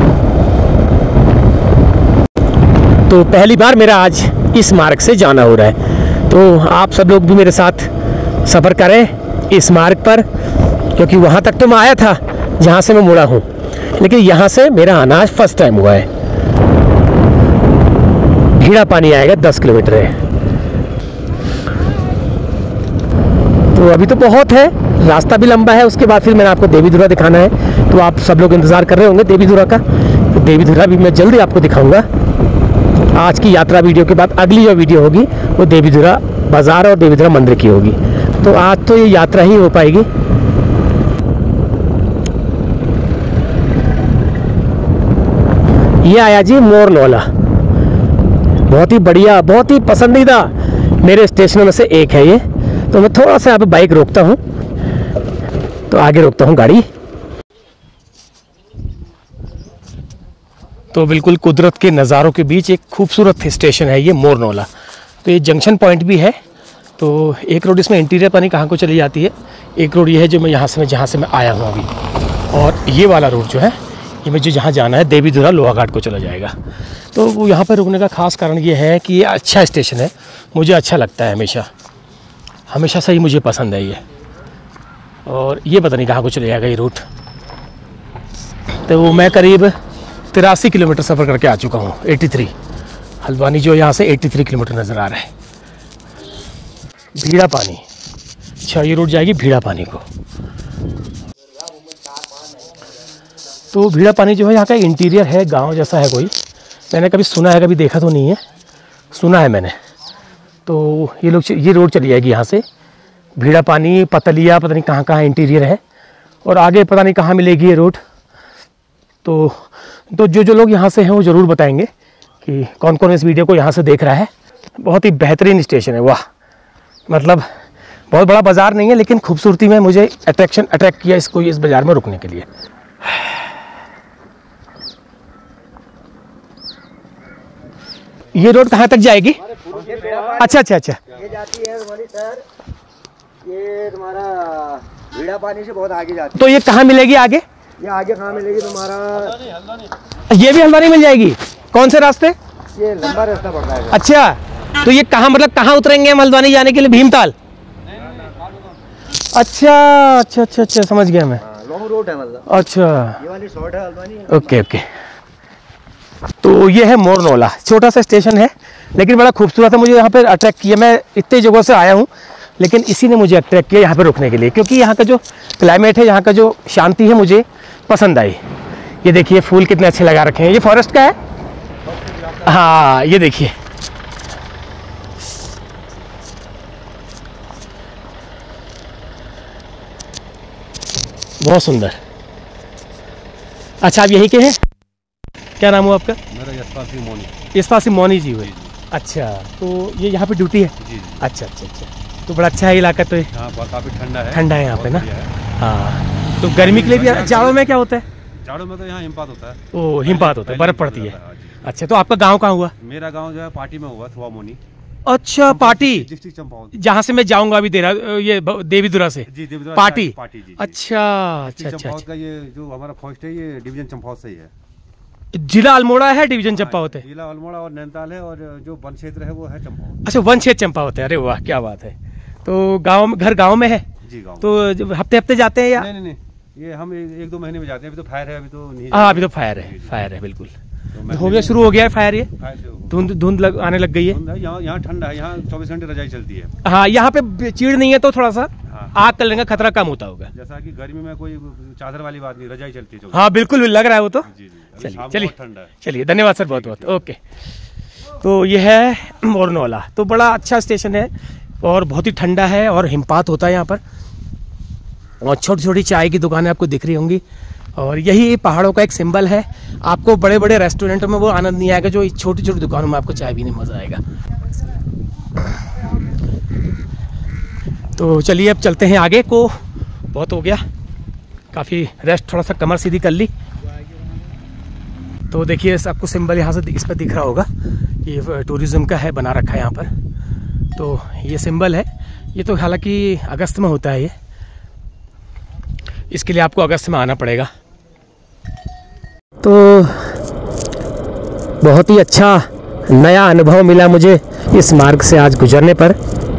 तो पहली बार मेरा आज इस मार्ग से जाना हो रहा है। तो आप सब लोग भी मेरे साथ सफ़र करें इस मार्ग पर, क्योंकि वहाँ तक तो मैं आया था जहाँ से मैं मुड़ा हूँ, लेकिन यहाँ से मेरा आना आज फर्स्ट टाइम हुआ है। भीड़ा पानी आएगा, 10 किलोमीटर है। तो अभी तो बहुत है, रास्ता भी लंबा है। उसके बाद फिर मैंने आपको देवीधुरा दिखाना है। तो आप सब लोग इंतज़ार कर रहे होंगे देवीधुरा का। तो देवीधुरा भी मैं जल्दी आपको दिखाऊंगा। आज की यात्रा वीडियो के बाद अगली जो वीडियो होगी वो देवीधुरा बाज़ार और देवीधुरा मंदिर की होगी। तो आज तो ये यात्रा ही हो पाएगी। ये आया जी मोरनौला, बहुत ही बढ़िया, बहुत ही पसंदीदा मेरे स्टेशनों में से एक है ये। तो मैं थोड़ा सा यहाँ पे बाइक रोकता हूँ, तो आगे रोकता हूँ गाड़ी। तो बिल्कुल कुदरत के नज़ारों के बीच एक खूबसूरत स्टेशन है ये मोरनौला। तो ये जंक्शन पॉइंट भी है। तो एक रोड इसमें इंटीरियर पता नहीं कहाँ को चली जाती है। एक रोड ये है जो मैं जहाँ से मैं आया हूँ अभी, और ये वाला रोड जो है ये मुझे जहाँ जाना है देवीधुरा लोहाघाट को चला जाएगा। तो वो यहाँ पर रुकने का ख़ास कारण ये है कि ये अच्छा स्टेशन है, मुझे अच्छा लगता है, हमेशा से ही मुझे पसंद है ये। और ये पता नहीं कहाँ को चले जाएगा ये रूट। तो मैं करीब 83 किलोमीटर सफ़र करके आ चुका हूँ। 83 हल्द्वानी जो यहाँ से 83 किलोमीटर नज़र आ रहा है। भीड़ा पानी, अच्छा ये रोड जाएगी भीड़ा पानी को। तो भीड़ा पानी जो है यहाँ का इंटीरियर है, गांव जैसा है कोई। मैंने कभी सुना है, कभी देखा तो नहीं है, सुना है मैंने। तो ये रोड चली जाएगी यहाँ से भीड़ा पानी, पतलिया, पता नहीं कहाँ इंटीरियर है, और आगे पता नहीं कहाँ मिलेगी ये रोड। तो जो लोग यहाँ से हैं वो ज़रूर बताएंगे कि कौन कौन इस वीडियो को यहाँ से देख रहा है। बहुत ही बेहतरीन स्टेशन है, वाह। मतलब बहुत बड़ा बाज़ार नहीं है, लेकिन खूबसूरती में मुझे अट्रैक्ट किया इस बाज़ार में रुकने के लिए। ये रोड कहाँ तक जाएगी? अच्छा। ये जाती है तुम्हारी सर, ये तुम्हारा भीड़ा पानी से बहुत आगे जाती है। तो ये कहाँ मिलेगी आगे? ये आगे कहाँ मिलेगी तुम्हारा? ये भी हल्द्वानी मिल जाएगी। कौन से रास्ते? ये लंबा रास्ता पड़ता है। अच्छा, तो ये कहाँ, मतलब कहाँ उतरेंगे हम हल्द्वानी जाने के लिए? भीमताल? अच्छा अच्छा अच्छा अच्छा, समझ गया मैं। लॉन्ग रूट है मतलब। अच्छा, ये वाली शॉर्ट है हल्द्वानी। Okay okay. तो ये है मोरनौला, छोटा सा स्टेशन है लेकिन बड़ा खूबसूरत है। मुझे यहाँ पे अट्रैक्ट किया, मैं इतने जगहों से आया हूँ लेकिन इसी ने मुझे अट्रैक्ट किया यहाँ पे रुकने के लिए, क्योंकि यहाँ का जो क्लाइमेट है, यहाँ का जो शांति है, मुझे पसंद आई। ये देखिए फूल कितने अच्छे लगा रखे हैं। ये फॉरेस्ट का है? हाँ, ये देखिए। बहुत सुंदर। अच्छा, आप यहीं के हैं? क्या नाम हुआ आपका? मेरा यशपाल सिंह मोनी। यशपाल सिंह मोनी जी हुए? अच्छा, तो ये यहाँ पे ड्यूटी है? जी। अच्छा अच्छा अच्छा, तो बड़ा अच्छा है इलाका। तो यहाँ पर काफ़ी ठंडा है। ठंडा है यहाँ पे ना? हाँ, तो गर्मी के लिए भी। जाड़ों में क्या होता है? जाड़ों में तो यहाँ हिमपात होता है। ओ, हिमपात होता है, बर्फ पड़ती है। अच्छा, तो आपका गांव कहाँ हुआ? मेरा गांव जो है पार्टी में हुआ, थुआ मोनी। अच्छा, पार्टी, डिस्ट्रिक्ट चंपावत, जहाँ से मैं जाऊंगा अभी ये देवीधुरा से। जी, देवीधुरा पार्टी। पार्टी जी। अच्छा अच्छा अच्छा चंपावत का ये जो हमारा फर्स्ट है, ये डिवीजन चंपावत से ही है। जिला अल्मोड़ा है, डिवीजन चंपावत है। जिला अल्मोड़ा और नैनीताल है, और जो वन क्षेत्र है वो है चंपावत। अच्छा, वन क्षेत्र चंपावत है। अरे वाह, क्या बात है। तो गाँव में, घर गाँव में है? जी, गाँव। तो हफ्ते हफ्ते जाते हैं या? नहीं, ये हम 1-2 महीने में जाते हैं। अभी तो फायर है, अभी तो नहीं। हाँ, अभी तो फायर है, फायर है बिल्कुल। तो हो गया, शुरू हो गया है फायर। ये फायर से हो- धुंध आने लग गई है। यहाँ ठंडा है, यहाँ 24 घंटे रजाई चलती है। हाँ, यहाँ पे चीड़ नहीं है तो थोड़ा सा हाँ। आग करने का खतरा कम होता होगा। जैसा कि गर्मी में कोई चादर वाली बात नहीं, रजाई चलती है। हाँ बिल्कुल, लग रहा है वो तो। जी। चलिए चलिए, ठंडा है। चलिए, धन्यवाद सर, बहुत बहुत। ओके, तो ये है मोरनौला। तो बड़ा अच्छा स्टेशन है और बहुत ही ठंडा है और हिमपात होता है यहाँ पर, और छोटी छोटी चाय की दुकानें आपको दिख रही होंगी, और यही पहाड़ों का एक सिंबल है। आपको बड़े बड़े रेस्टोरेंटों में वो आनंद नहीं आएगा जो छोटी छोटी दुकानों में आपको चाय पीने में मज़ा आएगा। तो चलिए अब चलते हैं आगे को, बहुत हो गया, काफ़ी रेस्ट, थोड़ा सा कमर सीधी कर ली। तो देखिए आपको सिंबल यहाँ से इस पर दिख रहा होगा, ये टूरिज़्म का है, बना रखा है यहाँ पर। तो ये सिंबल है, ये तो हालांकि अगस्त में होता है ये, इसके लिए आपको अगस्त में आना पड़ेगा। तो बहुत ही अच्छा नया अनुभव मिला मुझे इस मार्ग से आज गुजरने पर,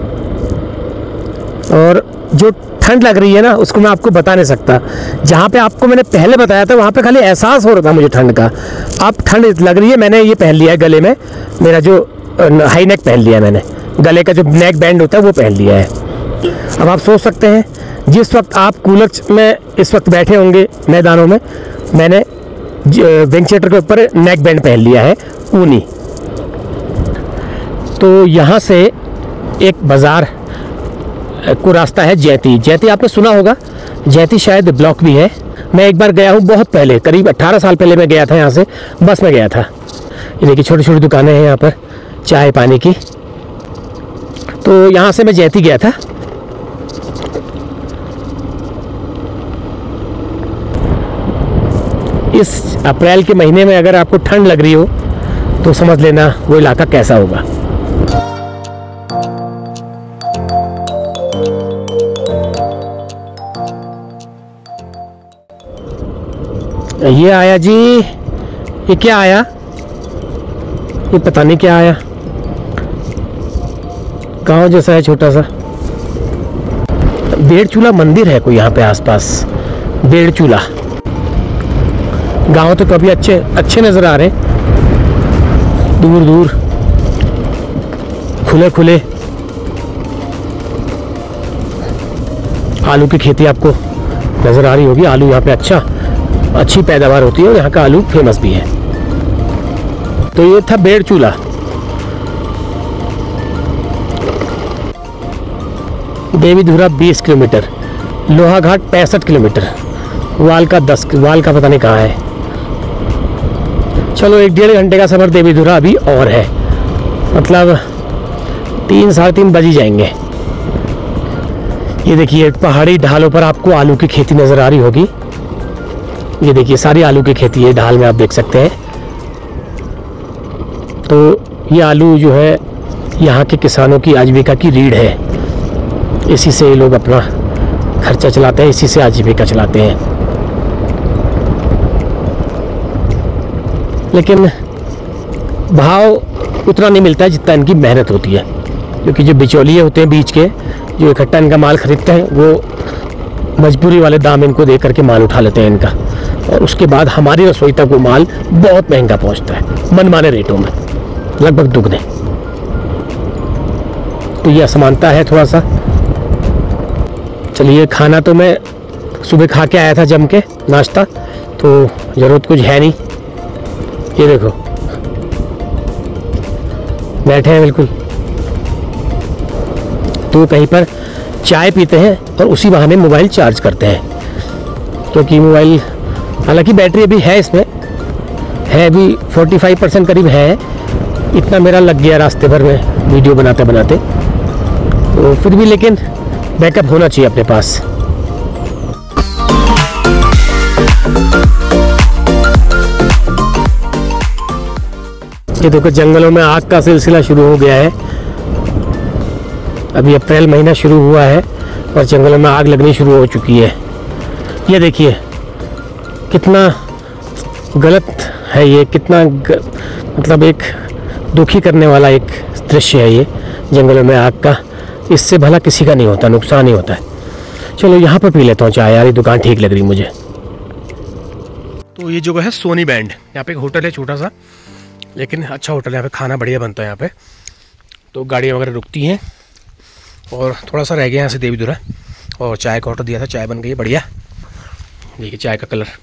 और जो ठंड लग रही है ना उसको मैं आपको बता नहीं सकता। जहाँ पे आपको मैंने पहले बताया था वहाँ पे खाली एहसास हो रहा था मुझे ठंड का, अब ठंड लग रही है। मैंने ये पहन लिया है गले में, मेरा जो हाई नेक पहन लिया है मैंने, गले का जो नेक बैंड होता है वो पहन लिया है। अब आप सोच सकते हैं जिस वक्त आप कूलर में इस वक्त बैठे होंगे मैदानों में, मैंने वेंटिलेटर के ऊपर नेक बैंड पहन लिया है ऊनी। तो यहाँ से एक बाज़ार को रास्ता है जैती आपने सुना होगा, जैती शायद ब्लॉक भी है। मैं एक बार गया हूँ बहुत पहले, करीब 18 साल पहले मैं गया था, यहाँ से बस में गया था। ये देखिए छोटी छोटी दुकानें हैं यहाँ पर चाय पानी की। तो यहाँ से मैं जैती गया था। इस अप्रैल के महीने में अगर आपको ठंड लग रही हो तो समझ लेना वो इलाका कैसा होगा। ये आया जी, ये क्या आया, ये पता नहीं क्या आया, गांव जैसा है छोटा सा। बेड़चूला मंदिर है कोई यहाँ पे आसपास, बेड़चूला। गांव तो कभी अच्छे नजर आ रहे, दूर दूर खुले खुले। आलू की खेती आपको नजर आ रही होगी, आलू यहाँ पे अच्छी पैदावार होती है और यहाँ का आलू फेमस भी है। तो ये था बेड़चूला। देवीधुरा 20 किलोमीटर, लोहाघाट 65 किलोमीटर, वाल का पता नहीं कहाँ है। चलो 1-1.5 घंटे का सफ़र देवीधुरा अभी और है, मतलब 3-3:30 बज ही जाएंगे। ये देखिए पहाड़ी ढालों पर आपको आलू की खेती नज़र आ रही होगी। ये देखिए सारी आलू की खेती है ढाल में, आप देख सकते हैं। तो ये आलू जो है यहाँ के किसानों की आजीविका की रीढ़ है, इसी से ये लोग अपना खर्चा चलाते हैं, इसी से आजीविका चलाते हैं। लेकिन भाव उतना नहीं मिलता है जितना इनकी मेहनत होती है, क्योंकि जो बिचौलिए होते हैं बीच के, जो इकट्ठा इनका माल खरीदते हैं, वो मजबूरी वाले दाम इनको दे करके माल उठा लेते हैं इनका, और उसके बाद हमारी रसोई तक वो माल बहुत महंगा पहुंचता है मनमाने रेटों में, लगभग दुगने। तो ये असमानता है थोड़ा सा। चलिए, खाना तो मैं सुबह खा के आया था जम के नाश्ता, तो ज़रूरत कुछ है नहीं। ये देखो बैठे हैं बिल्कुल, तो कहीं पर चाय पीते हैं और उसी बहाने मोबाइल चार्ज करते हैं, क्योंकि मोबाइल, हालांकि बैटरी अभी है इसमें, है अभी 45% करीब है, इतना मेरा लग गया रास्ते भर में वीडियो बनाते बनाते, तो फिर भी लेकिन बैकअप होना चाहिए अपने पास। ये देखो जंगलों में आग का सिलसिला शुरू हो गया है। अभी अप्रैल महीना शुरू हुआ है और जंगलों में आग लगनी शुरू हो चुकी है। ये देखिए कितना गलत है ये, कितना मतलब एक दुखी करने वाला एक दृश्य है ये जंगलों में आग का। इससे भला किसी का नहीं होता, नुकसान ही होता है। चलो यहाँ पर पी लेता हूँ चाय, यार ये दुकान ठीक लग रही मुझे। तो ये जगह है सोनी बैंड, यहाँ पे एक होटल है छोटा सा, लेकिन अच्छा होटल है, यहाँ पे खाना बढ़िया बनता है यहाँ पे। तो गाड़ियाँ वगैरह रुकती हैं, और थोड़ा सा रह गया यहाँ से देवीधुरा, और चाय का ऑर्डर दिया था, चाय बन गई है बढ़िया। देखिए चाय का कलर।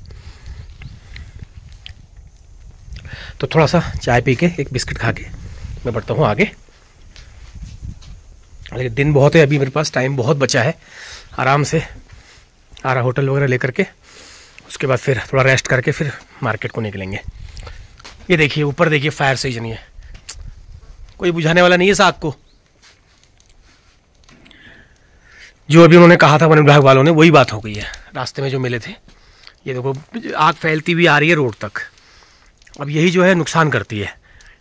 तो थोड़ा सा चाय पी के, एक बिस्किट खा के मैं बढ़ता हूँ आगे। लेकिन दिन बहुत है अभी मेरे पास, टाइम बहुत बचा है। आराम से आ रहा होटल वगैरह लेकर के, उसके बाद फिर थोड़ा रेस्ट करके फिर मार्केट को निकलेंगे। ये देखिए ऊपर देखिए फायर स्टेशन है, कोई बुझाने वाला नहीं है इस आग को। जो अभी उन्होंने कहा था वन विभाग वालों ने, वही बात हो गई है। रास्ते में जो मिले थे, ये देखो आग फैलती हुई आ रही है रोड तक। अब यही जो है नुकसान करती है।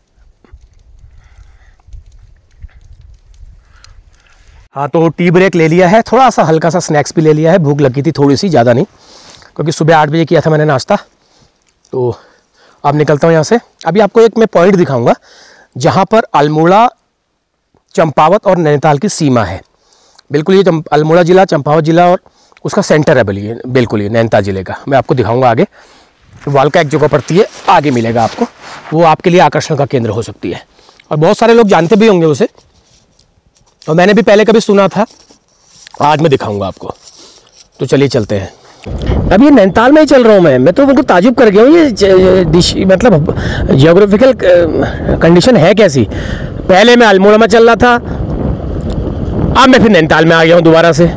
हाँ, तो टी ब्रेक ले लिया है, थोड़ा सा हल्का सा स्नैक्स भी ले लिया है। भूख लगी थी थोड़ी सी, ज़्यादा नहीं, क्योंकि सुबह 8 बजे किया था मैंने नाश्ता। तो अब निकलता हूँ यहाँ से। अभी आपको एक मैं पॉइंट दिखाऊंगा जहाँ पर अल्मोड़ा, चंपावत और नैनीताल की सीमा है। बिल्कुल ये अल्मोड़ा ज़िला, चंपावत ज़िला और उसका सेंटर है बिल्कुल ये नैनीताल ज़िले का। मैं आपको दिखाऊंगा आगे। वालका एक जगह पड़ती है, आगे मिलेगा आपको, वो आपके लिए आकर्षण का केंद्र हो सकती है, और बहुत सारे लोग जानते भी होंगे उसे, और मैंने भी पहले कभी सुना था। आज मैं दिखाऊंगा आपको। तो चलिए चलते हैं। अब ये नैनीताल में ही चल रहा हूँ मैं तो बिल्कुल ताजुब कर गया हूँ। ये मतलब जियोग्राफिकल कंडीशन है कैसी। पहले मैं अल्मोड़ा में चल रहा था, अब मैं फिर नैनीताल में आ गया हूँ दोबारा से।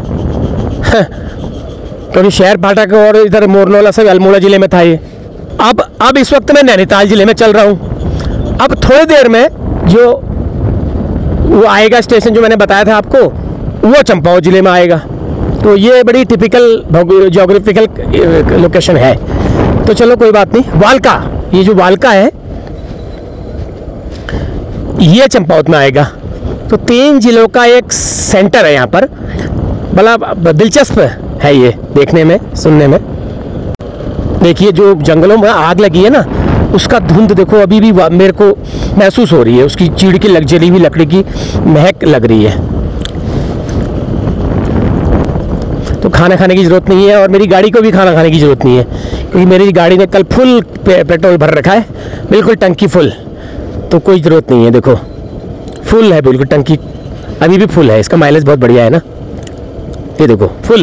क्योंकि शहर फाटक और इधर मोरनोला सब अल्मोड़ा ज़िले में था ये। अब इस वक्त मैं नैनीताल ज़िले में चल रहा हूँ। अब थोड़ी देर में जो वो आएगा स्टेशन जो मैंने बताया था आपको, वो चंपावत ज़िले में आएगा। तो ये बड़ी टिपिकल ज्योग्राफिकल लोकेशन है। तो चलो कोई बात नहीं। वालका, ये जो वालका है ये चंपावत में आएगा। तो 3 जिलों का एक सेंटर है यहाँ पर। बड़ा दिलचस्प है ये देखने में, सुनने में। देखिए जो जंगलों में आग लगी है ना, उसका धुंध देखो अभी भी मेरे को महसूस हो रही है। उसकी चीड़ की जली हुई लकड़ी की महक लग रही है। तो खाना खाने की ज़रूरत नहीं है, और मेरी गाड़ी को भी खाना खाने की ज़रूरत नहीं है, क्योंकि मेरी गाड़ी ने कल फुल पेट्रोल भर रखा है, बिल्कुल टंकी फुल। तो कोई ज़रूरत नहीं है। देखो फुल है बिल्कुल टंकी, अभी भी फुल है। इसका माइलेज बहुत बढ़िया है ना, ये देखो फुल।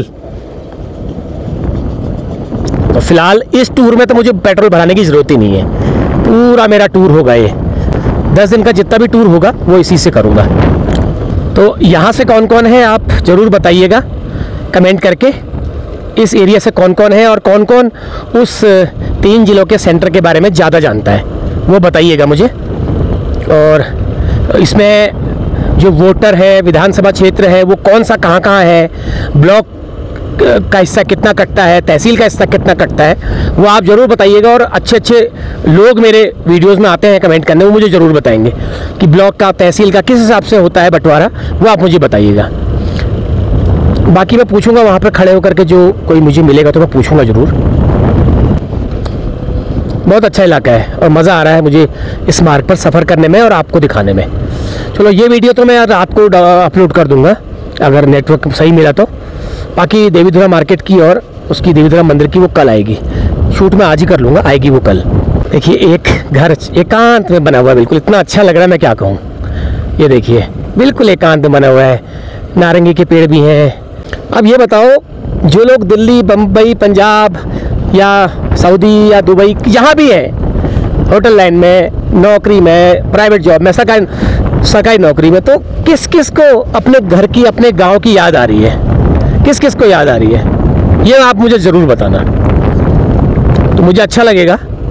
तो फिलहाल इस टूर में तो मुझे पेट्रोल भराने की ज़रूरत ही नहीं है। पूरा मेरा टूर होगा ये, 10 दिन का जितना भी टूर होगा वो इसी से करूँगा। तो यहाँ से कौन कौन है आप ज़रूर बताइएगा कमेंट करके। इस एरिया से कौन कौन है और कौन कौन उस 3 जिलों के सेंटर के बारे में ज़्यादा जानता है, वो बताइएगा मुझे। और इसमें जो वोटर है, विधानसभा क्षेत्र है, वो कौन सा कहाँ है, ब्लॉक का हिस्सा कितना कटता है, तहसील का हिस्सा कितना कटता है, वो आप ज़रूर बताइएगा। और अच्छे अच्छे लोग मेरे वीडियोस में आते हैं कमेंट करने, वो मुझे ज़रूर बताएंगे कि ब्लॉक का, तहसील का किस हिसाब से होता है बंटवारा, वो आप मुझे बताइएगा। बाकी मैं पूछूंगा वहाँ पर खड़े होकर के, जो कोई मुझे मिलेगा तो मैं पूछूंगा ज़रूर। बहुत अच्छा इलाका है और मज़ा आ रहा है मुझे इस मार्ग पर सफ़र करने में और आपको दिखाने में। चलो ये वीडियो तो मैं रात को अपलोड कर दूंगा अगर नेटवर्क सही मिला तो। बाकी देवीधुरा मार्केट की और उसकी देवीधुरा मंदिर की वो कल आएगी। शूट मैं आज ही कर लूँगा, आएगी वो कल। देखिए एक घर एकांत में बना हुआ है, बिल्कुल इतना अच्छा लग रहा है मैं क्या कहूँ। ये देखिए बिल्कुल एकांत में बना हुआ है, नारंगी के पेड़ भी हैं। अब ये बताओ, जो लोग दिल्ली, बम्बई, पंजाब या सऊदी या दुबई यहाँ भी है, होटल लाइन में, नौकरी में, प्राइवेट जॉब में, सरकारी नौकरी में, तो किस किस को अपने घर की, अपने गांव की याद आ रही है? किस किस को याद आ रही है ये आप मुझे ज़रूर बताना, तो मुझे अच्छा लगेगा।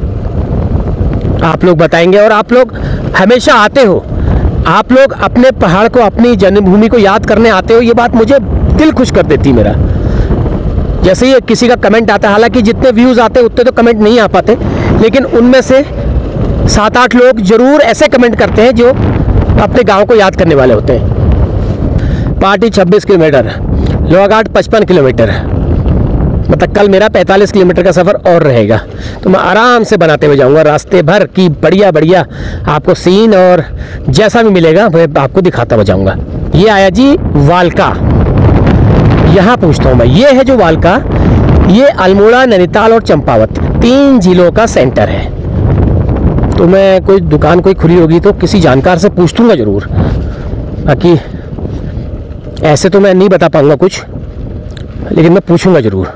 आप लोग बताएंगे और आप लोग हमेशा आते हो, आप लोग अपने पहाड़ को, अपनी जन्मभूमि को याद करने आते हो, ये बात मुझे दिल खुश कर देती मेरा। जैसे ही किसी का कमेंट आता है, हालांकि जितने व्यूज़ आते हैं उतने तो कमेंट नहीं आ पाते, लेकिन उनमें से 7-8 लोग ज़रूर ऐसे कमेंट करते हैं जो अपने गांव को याद करने वाले होते हैं। पार्टी 26 किलोमीटर, लोहाघाट 55 किलोमीटर, मतलब कल मेरा 45 किलोमीटर का सफ़र और रहेगा। तो मैं आराम से बनाते हुए जाऊंगा, रास्ते भर की बढ़िया बढ़िया आपको सीन और जैसा भी मिलेगा मैं आपको दिखाता हुआ जाऊंगा। ये आया जी वालका, यहाँ पूछता हूँ मैं, ये है जो वालका, ये अल्मोड़ा, नैनीताल और चंपावत 3 जिलों का सेंटर है। तो मैं कोई दुकान कोई खुली होगी तो किसी जानकार से पूछ लूँगा ज़रूर, बाकी ऐसे तो मैं नहीं बता पाऊँगा कुछ, लेकिन मैं पूछूंगा ज़रूर।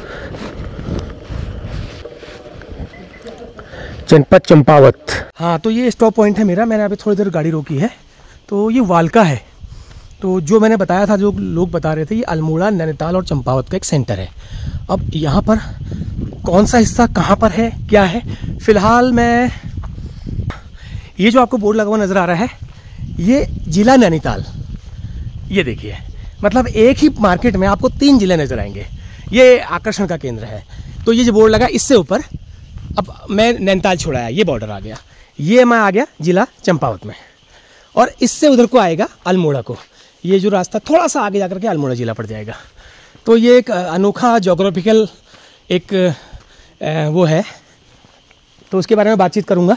जनपद चंपावत, हाँ तो ये स्टॉप पॉइंट है मेरा। मैंने अभी थोड़ी देर गाड़ी रोकी है, तो ये वालका है। तो जो मैंने बताया था, जो लोग बता रहे थे, ये अल्मोड़ा, नैनीताल और चंपावत का एक सेंटर है। अब यहाँ पर कौन सा हिस्सा कहाँ पर है, क्या है, फ़िलहाल मैं, ये जो आपको बोर्ड लगा हुआ नज़र आ रहा है, ये जिला नैनीताल, ये देखिए, मतलब एक ही मार्केट में आपको 3 जिले नज़र आएंगे। ये आकर्षण का केंद्र है। तो ये जो बोर्ड लगा, इससे ऊपर अब मैं नैनीताल छोड़ाया, ये बॉर्डर आ गया, ये मैं आ गया जिला चंपावत में, और इससे उधर को आएगा अल्मोड़ा को। ये जो रास्ता थोड़ा सा आगे जाकर के अल्मोड़ा जिला पड़ जाएगा। तो ये एक अनोखा जोग्राफिकल एक वो है, तो उसके बारे में बातचीत करूँगा।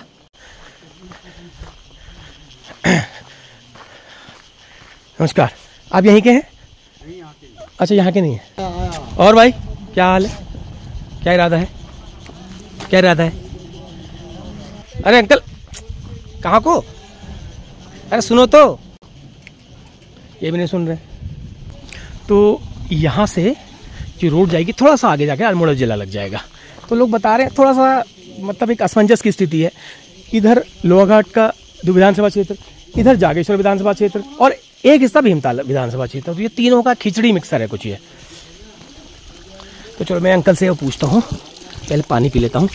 नमस्कार, आप यहीं के हैं? अच्छा, यहाँ के नहीं है। और भाई क्या हाल है, क्या इरादा है, क्या इरादा है? अरे अंकल, कहाँ को? अरे सुनो तो, ये भी नहीं सुन रहे। तो यहाँ से जो रोड जाएगी, थोड़ा सा आगे जाके अल्मोड़ा जिला लग जाएगा। तो लोग बता रहे हैं थोड़ा सा, मतलब एक असमंजस की स्थिति है। इधर लोहाघाट का विधानसभा क्षेत्र, इधर जागेश्वर विधानसभा क्षेत्र, और एक हिस्सा भीमताल विधानसभा क्षेत्र। तो ये तीनों का खिचड़ी मिक्सर है कुछ ये। तो चलो मैं अंकल से पूछता हूँ, पहले पानी पी लेता हूँ।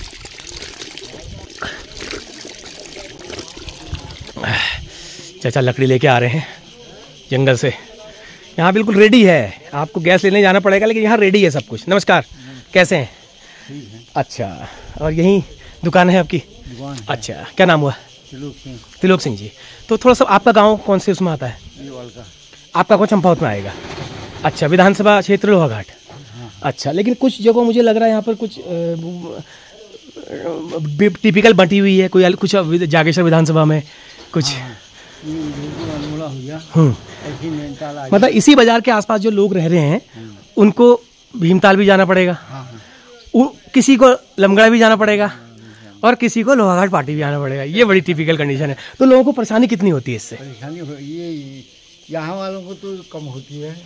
चाचा लकड़ी लेके आ रहे हैं जंगल से, यहाँ बिल्कुल रेडी है। आपको गैस लेने जाना पड़ेगा, लेकिन यहाँ रेडी है सब कुछ। नमस्कार, कैसे हैं? अच्छा, और यहीं दुकान है आपकी? अच्छा, क्या नाम हुआ? त्रिलोक सिंह जी। तो थोड़ा सा आपका गांव कौन से उसमें आता है? आपका कौन चंपावत में आएगा? अच्छा, विधानसभा क्षेत्र लोहाघाट। अच्छा, लेकिन कुछ जगह मुझे लग रहा है यहाँ पर कुछ टिपिकल बटी हुई है, कोई कुछ जागेश्वर विधानसभा में कुछ। मतलब इसी बाजार के आसपास जो लोग रह रहे हैं उनको भीमताल भी जाना पड़ेगा, किसी को लमगड़ा भी जाना पड़ेगा, और किसी को लोहाघाट पार्टी भी आना पड़ेगा। ये बड़ी टिपिकल कंडीशन है। तो लोगों को परेशानी कितनी होती है इससे? परेशानी ये यहाँ वालों को तो कम होती है,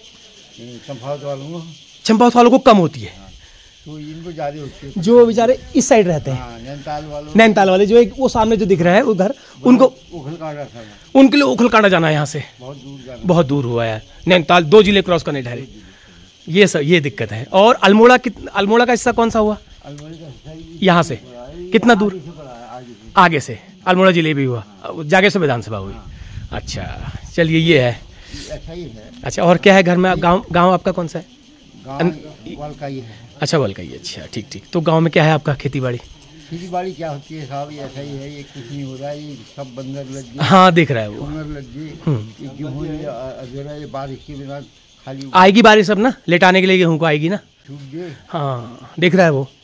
चंपावत वालों को कम होती है, तो इनको ज़्यादा होती है। जो बेचारे इस साइड रहते हैं, नैनीताल वाले, जो एक वो सामने जो दिख रहा है उधर, उनको उनके लिए उखलकांडा जाना है, यहाँ से बहुत दूर हुआ है। नैनीताल 2 जिले क्रॉस करने ठहरे, ये सब ये दिक्कत है। और अल्मोड़ा अल्मोड़ा का हिस्सा कौन सा हुआ? यहाँ से कितना दूर? आगे से अल्मोड़ा जिले भी हुआ, जागेश्वर विधानसभा हुई। अच्छा, चलिए ये है। अच्छा, और क्या है घर में? गाँव आपका कौन सा है? वालकाई है। अच्छा, वालकाई, अच्छा ठीक ठीक। तो गांव में क्या है आपका? खेती बाड़ी? खेती बाड़ी क्या होती है साहब, ऐसा ही है, ये कुछ नहीं हो रहा है, ये सब बंदर लग गए। हाँ, दिख रहा है वो बंदर लग गए। गेहूँ ये बारिश के बिना खाली आएगी बारिश, अब ना लेटाने के लिए गेहूँ को आएगी ना, छूट गए। हाँ दिख रहा है वो।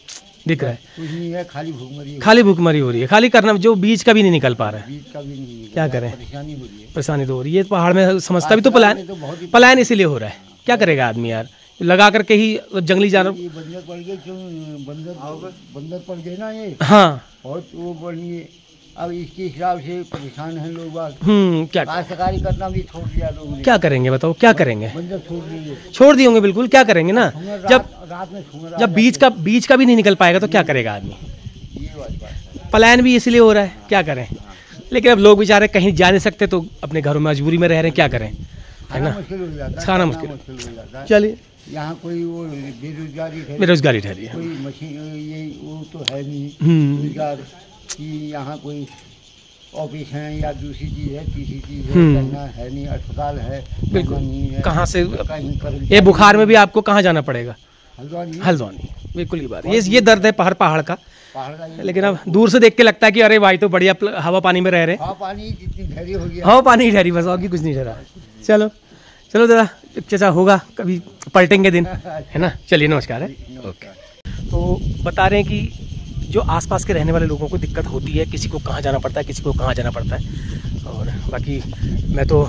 दिख रहा है, कुछ नहीं है, खाली भूखमरी खाली भूखमरी हो रही है, खाली करना, जो बीज का भी नहीं निकल पा रहा है। बीज का भी नहीं, क्या करें, परेशानी हो रही है। परेशानी तो हो रही है। पहाड़ में समझता भी तो पलायन इसीलिए हो रहा है। क्या करेगा आदमी यार, लगा करके ही जंगली जानवर। ये बंदर पड़ गए, क्यों बंदर पड़ गए ना ये, हाँ बहुत वो बढ़िए। अब इसके हिसाब से परेशान हैं लोग बाग। क्या काश्तकारी करना भी छोड़ दिया लोगों ने। क्या करेंगे बताओ, क्या करेंगे, बंदर छोड़ दिए होंगे बिल्कुल। क्या करेंगे ना, जब रात में जब बीज का भी नहीं निकल पाएगा तो क्या करेगा आदमी। ये बात पलायन भी इसलिए हो रहा है, क्या करें। लेकिन अब लोग बेचारे कहीं जा नहीं सकते तो अपने घरों में मजबूरी में रह रहे हैं, क्या करें, है ना, मुश्किल हो जाता है, खाना मुश्किल हो जाता है। चलिए, यहाँ कोई वो बेरोजगारी ठहरी है, कोई मशीन ये वो तो है नहीं रोजगार कि यहाँ कोई ऑफिस है या दूसरी चीज़ है, तीसरी चीज़ है, करना है नहीं, अस्पताल है बिल्कुल नहीं है, कहाँ से कहीं ये बुखार में भी आपको कहाँ जाना पड़ेगा, हल्द्वानी। बिल्कुल ये बात, ये दर्द है पहाड़ का। पहाड़ का लेकिन अब दूर से देख के लगता है कि अरे भाई तो बढ़िया हवा पानी में रह रहे, हवा पानी जितनी ठहरी हो गया, हवा पानी ही ठहरी, बस और की कुछ नहीं ठहरा। चलो चलो दादा, चाचा होगा कभी पलटेंगे दिन, है ना। चलिए नमस्कार है, ओके। तो बता रहे हैं कि जो आसपास के रहने वाले लोगों को दिक्कत होती है, किसी को कहाँ जाना पड़ता है, किसी को कहाँ जाना पड़ता है। और बाकी मैं तो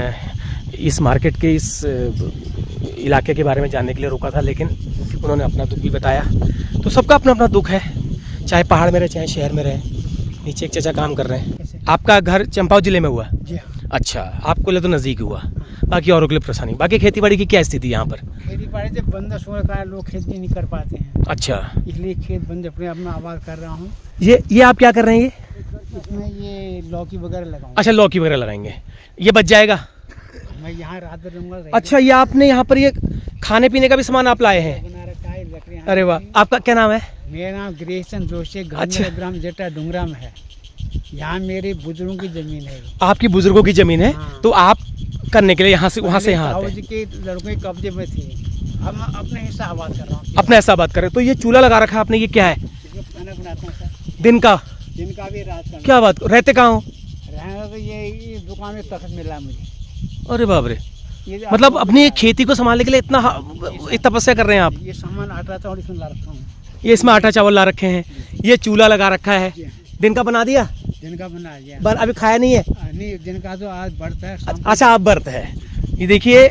इस मार्केट के इस इलाके के बारे में जानने के लिए रुका था, लेकिन उन्होंने अपना दुख भी बताया। तो सबका अपना अपना दुख है, चाहे पहाड़ में रहे चाहे शहर में रहे। नीचे एक चाचा काम कर रहे हैं। आपका घर चंपावत जिले में हुआ? अच्छा, आपको लिए तो नज़दीक हुआ, बाकी औरों के लिए परेशानी। बाकी खेती बाड़ी की क्या स्थिति यहाँ पर? खेती बाड़ी से बंद सोने का लोग खेती नहीं कर पाते हैं। अच्छा, इसलिए खेत बंद अपने अपना आबाद कर रहा हूँ। ये आप क्या कर रहे हैं? इसमें ये लौकी वगैरह लगाऊंगा। अच्छा, लौकी वगैरह लगाएंगे, ये बच जाएगा। मैं यहाँ रात भर रहूंगा। अच्छा, ये आपने यहाँ पर ये खाने पीने का भी सामान आप लाए हैं? बना रखा है, लकड़ियाँ। अरे वाह, आपका क्या नाम है? मेरा नाम गिरीशन जोशी, अच्छा। ग्राम जेटा डुंगरा में है। यहाँ मेरे बुजुर्गों की जमीन है। आपकी बुजुर्गों की जमीन है? हाँ। तो आप करने के लिए यहाँ से वहाँ से यहाँ आते हैं? के लड़कों के कब्जे में थी, अब मैं अपने हिस्सा आबाद कर रहा हूँ। अपना ऐसा बात करें तो ये चूल्हा लगा रखा है आपने, ये क्या है? इसमें खाना बनाता हूँ सर, दिन का भी रात का। क्या बात, रहते कहाँ हो? रहना तो ये दुकान में तख्त मिला है मुझे। अरे बाप रे, ये मतलब अपनी खेती को संभालने के लिए इतना तपस्या कर रहे हैं आप? ये सामान आटा चावल इसमें ला रखा हूँ। ये इसमें आटा चावल ला रखे हैं, ये चूल्हा लगा रखा है। दिन का बना दिया? दिन का बना दिया। अभी खाया नहीं है? नहीं, दिन का तो आज बढ़ता है। अच्छा, आप व्रत है। ये देखिए,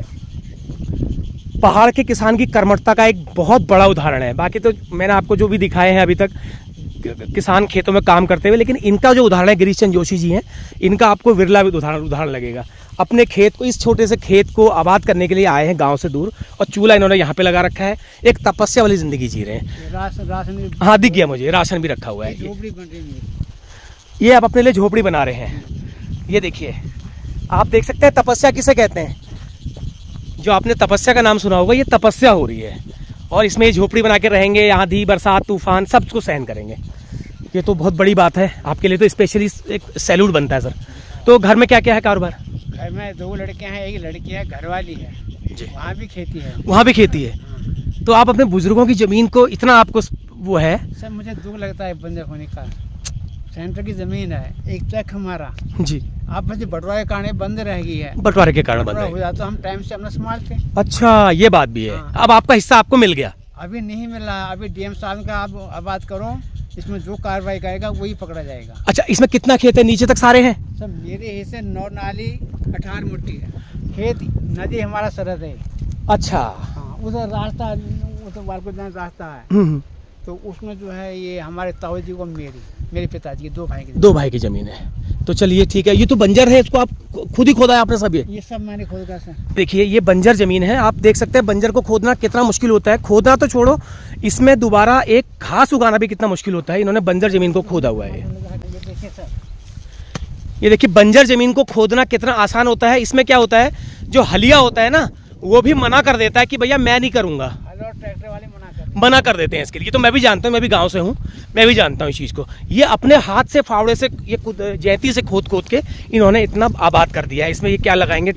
पहाड़ के किसान की कर्मठता का एक बहुत बड़ा उदाहरण है। बाकी तो मैंने आपको जो भी दिखाए हैं अभी तक किसान खेतों में काम करते हुए, लेकिन इनका जो उदाहरण है, गिरीशचंद जोशी जी हैं, इनका आपको विरला उदाहरण लगेगा। अपने खेत को, इस छोटे से खेत को आबाद करने के लिए आए हैं गांव से दूर, और चूल्हा इन्होंने यहाँ पे लगा रखा है। एक तपस्या वाली जिंदगी जी रहे हैं। राशन हाँ, दिख गया मुझे, राशन भी रखा हुआ है। झोपड़ी बन रही है। ये आप अपने लिए झोपड़ी बना रहे हैं। ये देखिए, आप देख सकते हैं तपस्या किसे कहते हैं। जो आपने तपस्या का नाम सुना होगा, ये तपस्या हो रही है। और इसमें ये झोपड़ी बना के रहेंगे, आंधी बरसात तूफान सबको सहन करेंगे। ये तो बहुत बड़ी बात है आपके लिए, तो स्पेशली एक सैल्यूट बनता है सर। तो घर में क्या क्या है कारोबार? घर में 2 लड़के हैं, एक लड़की है, घरवाली है जी। वहाँ भी खेती है। वहाँ भी खेती है। तो आप अपने बुजुर्गों की जमीन को इतना आपको वो है? सर मुझे दुख लगता है बंदर होने का। सेंटर की जमीन है, एक चक हमारा जी, आप मुझे बंटवारे के कारण बंद रह गई है। बंटवारे के कारण बंद हो जाता, हम टाइम से अपना संभालते। अच्छा, ये बात भी है। अब आपका हिस्सा आपको मिल गया? अभी नहीं मिला, अभी डीएम साहब का आप आबाद करो, इसमें जो कार्रवाई करेगा वही पकड़ा जाएगा। अच्छा, इसमें कितना खेत है? नीचे तक सारे हैं? सब मेरे हिस्से 9 नाली 18 मुट्ठी है। खेत नदी हमारा सरहद है। अच्छा, हाँ, उधर रास्ता, उधर बालकोदान रास्ता है, तो उसमें जो है ये हमारे ताऊ जी को मेरे पिताजी की 2 भाई की जमीन है। तो चलिए ठीक है। ये तो बंजर है, इसको आप खुद ही खोदा है आपने सब? ये सब मैंने खोदा सर। देखिए, ये बंजर जमीन है। आप देख सकते हैं बंजर को खोदना कितना मुश्किल होता है। खोदना तो छोड़ो, इसमें दोबारा एक घास उगाना भी कितना मुश्किल होता है। इन्होंने बंजर जमीन को खोदा हुआ है। ये देखिए, बंजर जमीन को खोदना कितना आसान होता है। इसमें क्या होता है, जो हलिया होता है ना, वो भी मना कर देता है कि भैया मैं नहीं करूंगा। ट्रैक्टर वाले मना कर देते हैं इसके लिए। तो मैं भी जानता हूँ, मैं भी गांव से हूँ, मैं भी जानता हूँ इस चीज़ को। ये अपने हाथ से फावड़े से, ये जैती से खोद के इन्होंने इतना आबाद कर दिया है। इसमें ये क्या लगाएंगे?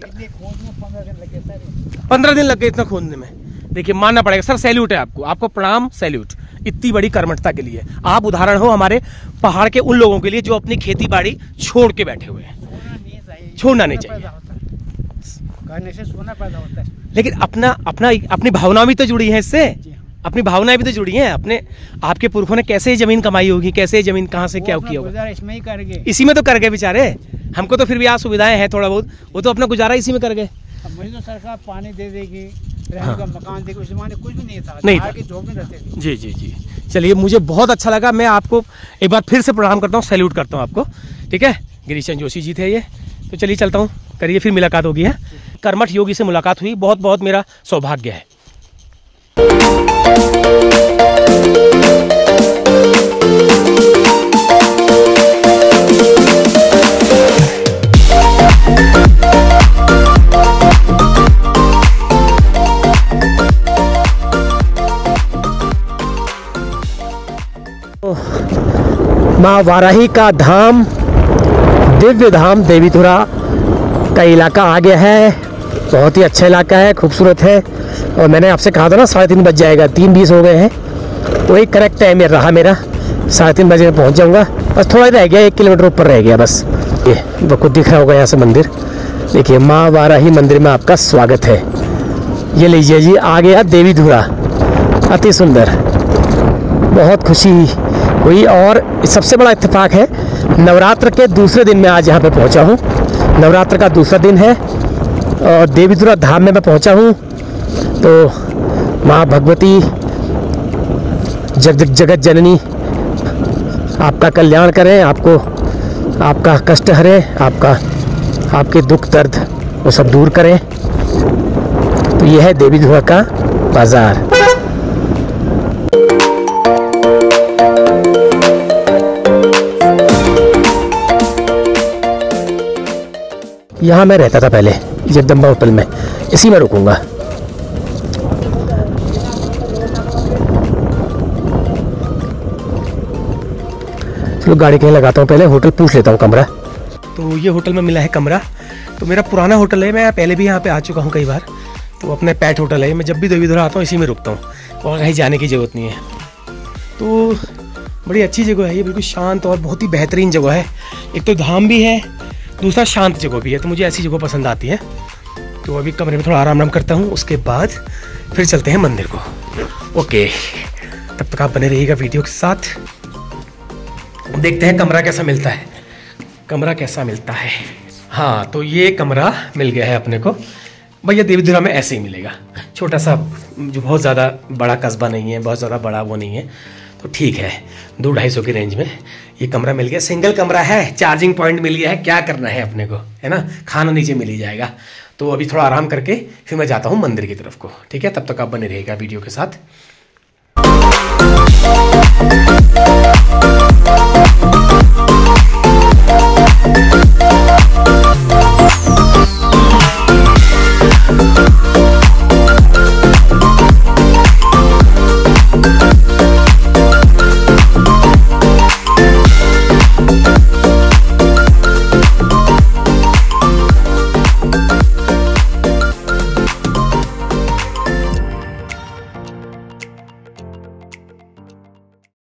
15 दिन लग गए इतना खोदने में। देखिए, मानना पड़ेगा सर, सैल्यूट है आपको, आपको प्रणाम, सैल्यूट इतनी बड़ी कर्मठता के लिए। आप उदाहरण हो हमारे पहाड़ के उन लोगों के लिए जो अपनी खेती बाड़ी छोड़ के बैठे हुए हैं। छोड़ना नहीं चाहिए, करने से सोना पैदा होता है। लेकिन अपनी भावना भी तो जुड़ी है इससे। अपनी भावनाएं भी तो जुड़ी हैं अपने, आपके पुरखों ने कैसे ये ज़मीन कमाई होगी, कैसे ये ज़मीन कहाँ से क्या किया होगा, इसमें ही कर गए, इसी में तो कर गए बेचारे। हमको तो फिर भी यहाँ सुविधाएं हैं थोड़ा बहुत, वो तो अपना गुजारा इसी में कर गए। अब मुझे तो सरकार पानी दे देगी, रहने का मकान देगी, उस जमाने कुछ भी नहीं था, नहीं था। की झोपड़ी रहते थे। जी जी जी, चलिए मुझे बहुत अच्छा लगा। मैं आपको एक बार फिर से प्रणाम करता हूँ, सैल्यूट करता हूँ आपको। ठीक है, गिरीश चंद्र जोशी जी थे ये। तो चलिए चलता हूँ, करिए फिर मुलाकात होगी है। कर्मठ योगी से मुलाकात हुई, बहुत बहुत मेरा सौभाग्य है। माँ वाराही का धाम, दिव्य धाम देवीधुरा का इलाका आ गया है। बहुत ही अच्छा इलाका है, खूबसूरत है। और मैंने आपसे कहा था ना 3:30 बज जाएगा, 3:20 हो गए हैं, वही करेक्ट टाइम रहा मेरा। 3:30 बजे में पहुँच जाऊँगा, बस थोड़ा ही रह गया, 1 किलोमीटर ऊपर रह गया बस। ये वो खुद दिख रहा होगा यहाँ से मंदिर। देखिए माँ वाराही मंदिर में आपका स्वागत है। ये लीजिए जी, आ गया देवीधुरा, अति सुंदर, बहुत खुशी हुई। और सबसे बड़ा इत्तेफाक है, नवरात्र के दूसरे दिन मैं आज यहाँ पे पहुँचा हूँ। नवरात्र का दूसरा दिन है और देवीधुरा धाम में मैं पहुँचा हूँ। तो माँ भगवती जगत जननी आपका कल्याण करें, आपको आपका कष्ट हरे, आपके दुख दर्द वो सब दूर करें। तो यह है देवीधुरा का बाज़ार। यहाँ मैं रहता था पहले, जगदम्बा होटल में, इसी में रुकूंगा। चलो गाड़ी कहीं लगाता हूँ, पहले होटल पूछ लेता हूँ कमरा। तो ये होटल में मिला है कमरा। तो मेरा पुराना होटल है, मैं पहले भी यहाँ पे आ चुका हूँ कई बार। तो अपने पेट होटल है, मैं जब भी देवीधुरा आता हूँ इसी में रुकता हूँ और कहीं जाने की ज़रूरत नहीं है। तो बड़ी अच्छी जगह है ये, बिल्कुल शांत और बहुत ही बेहतरीन जगह है। एक तो धाम भी है, दूसरा शांत जगह भी है, तो मुझे ऐसी जगह पसंद आती है। तो अभी कमरे में थोड़ा आराम करता हूँ, उसके बाद फिर चलते हैं मंदिर को। ओके, तब तक आप बने रहिएगा वीडियो के साथ। देखते हैं कमरा कैसा मिलता है, कमरा कैसा मिलता है। हाँ, तो ये कमरा मिल गया है अपने को। भैया देवीधुरा में ऐसे ही मिलेगा, छोटा सा, जो बहुत ज़्यादा बड़ा कस्बा नहीं है, बहुत ज़्यादा बड़ा वो नहीं है, तो ठीक है। 200-250 की रेंज में ये कमरा मिल गया। सिंगल कमरा है, चार्जिंग पॉइंट मिल गया है, क्या करना है अपने को, है ना। खाना नीचे मिल ही जाएगा। तो अभी थोड़ा आराम करके फिर मैं जाता हूँ मंदिर की तरफ को। ठीक है, तब तक आप बने रहिएगा वीडियो के साथ।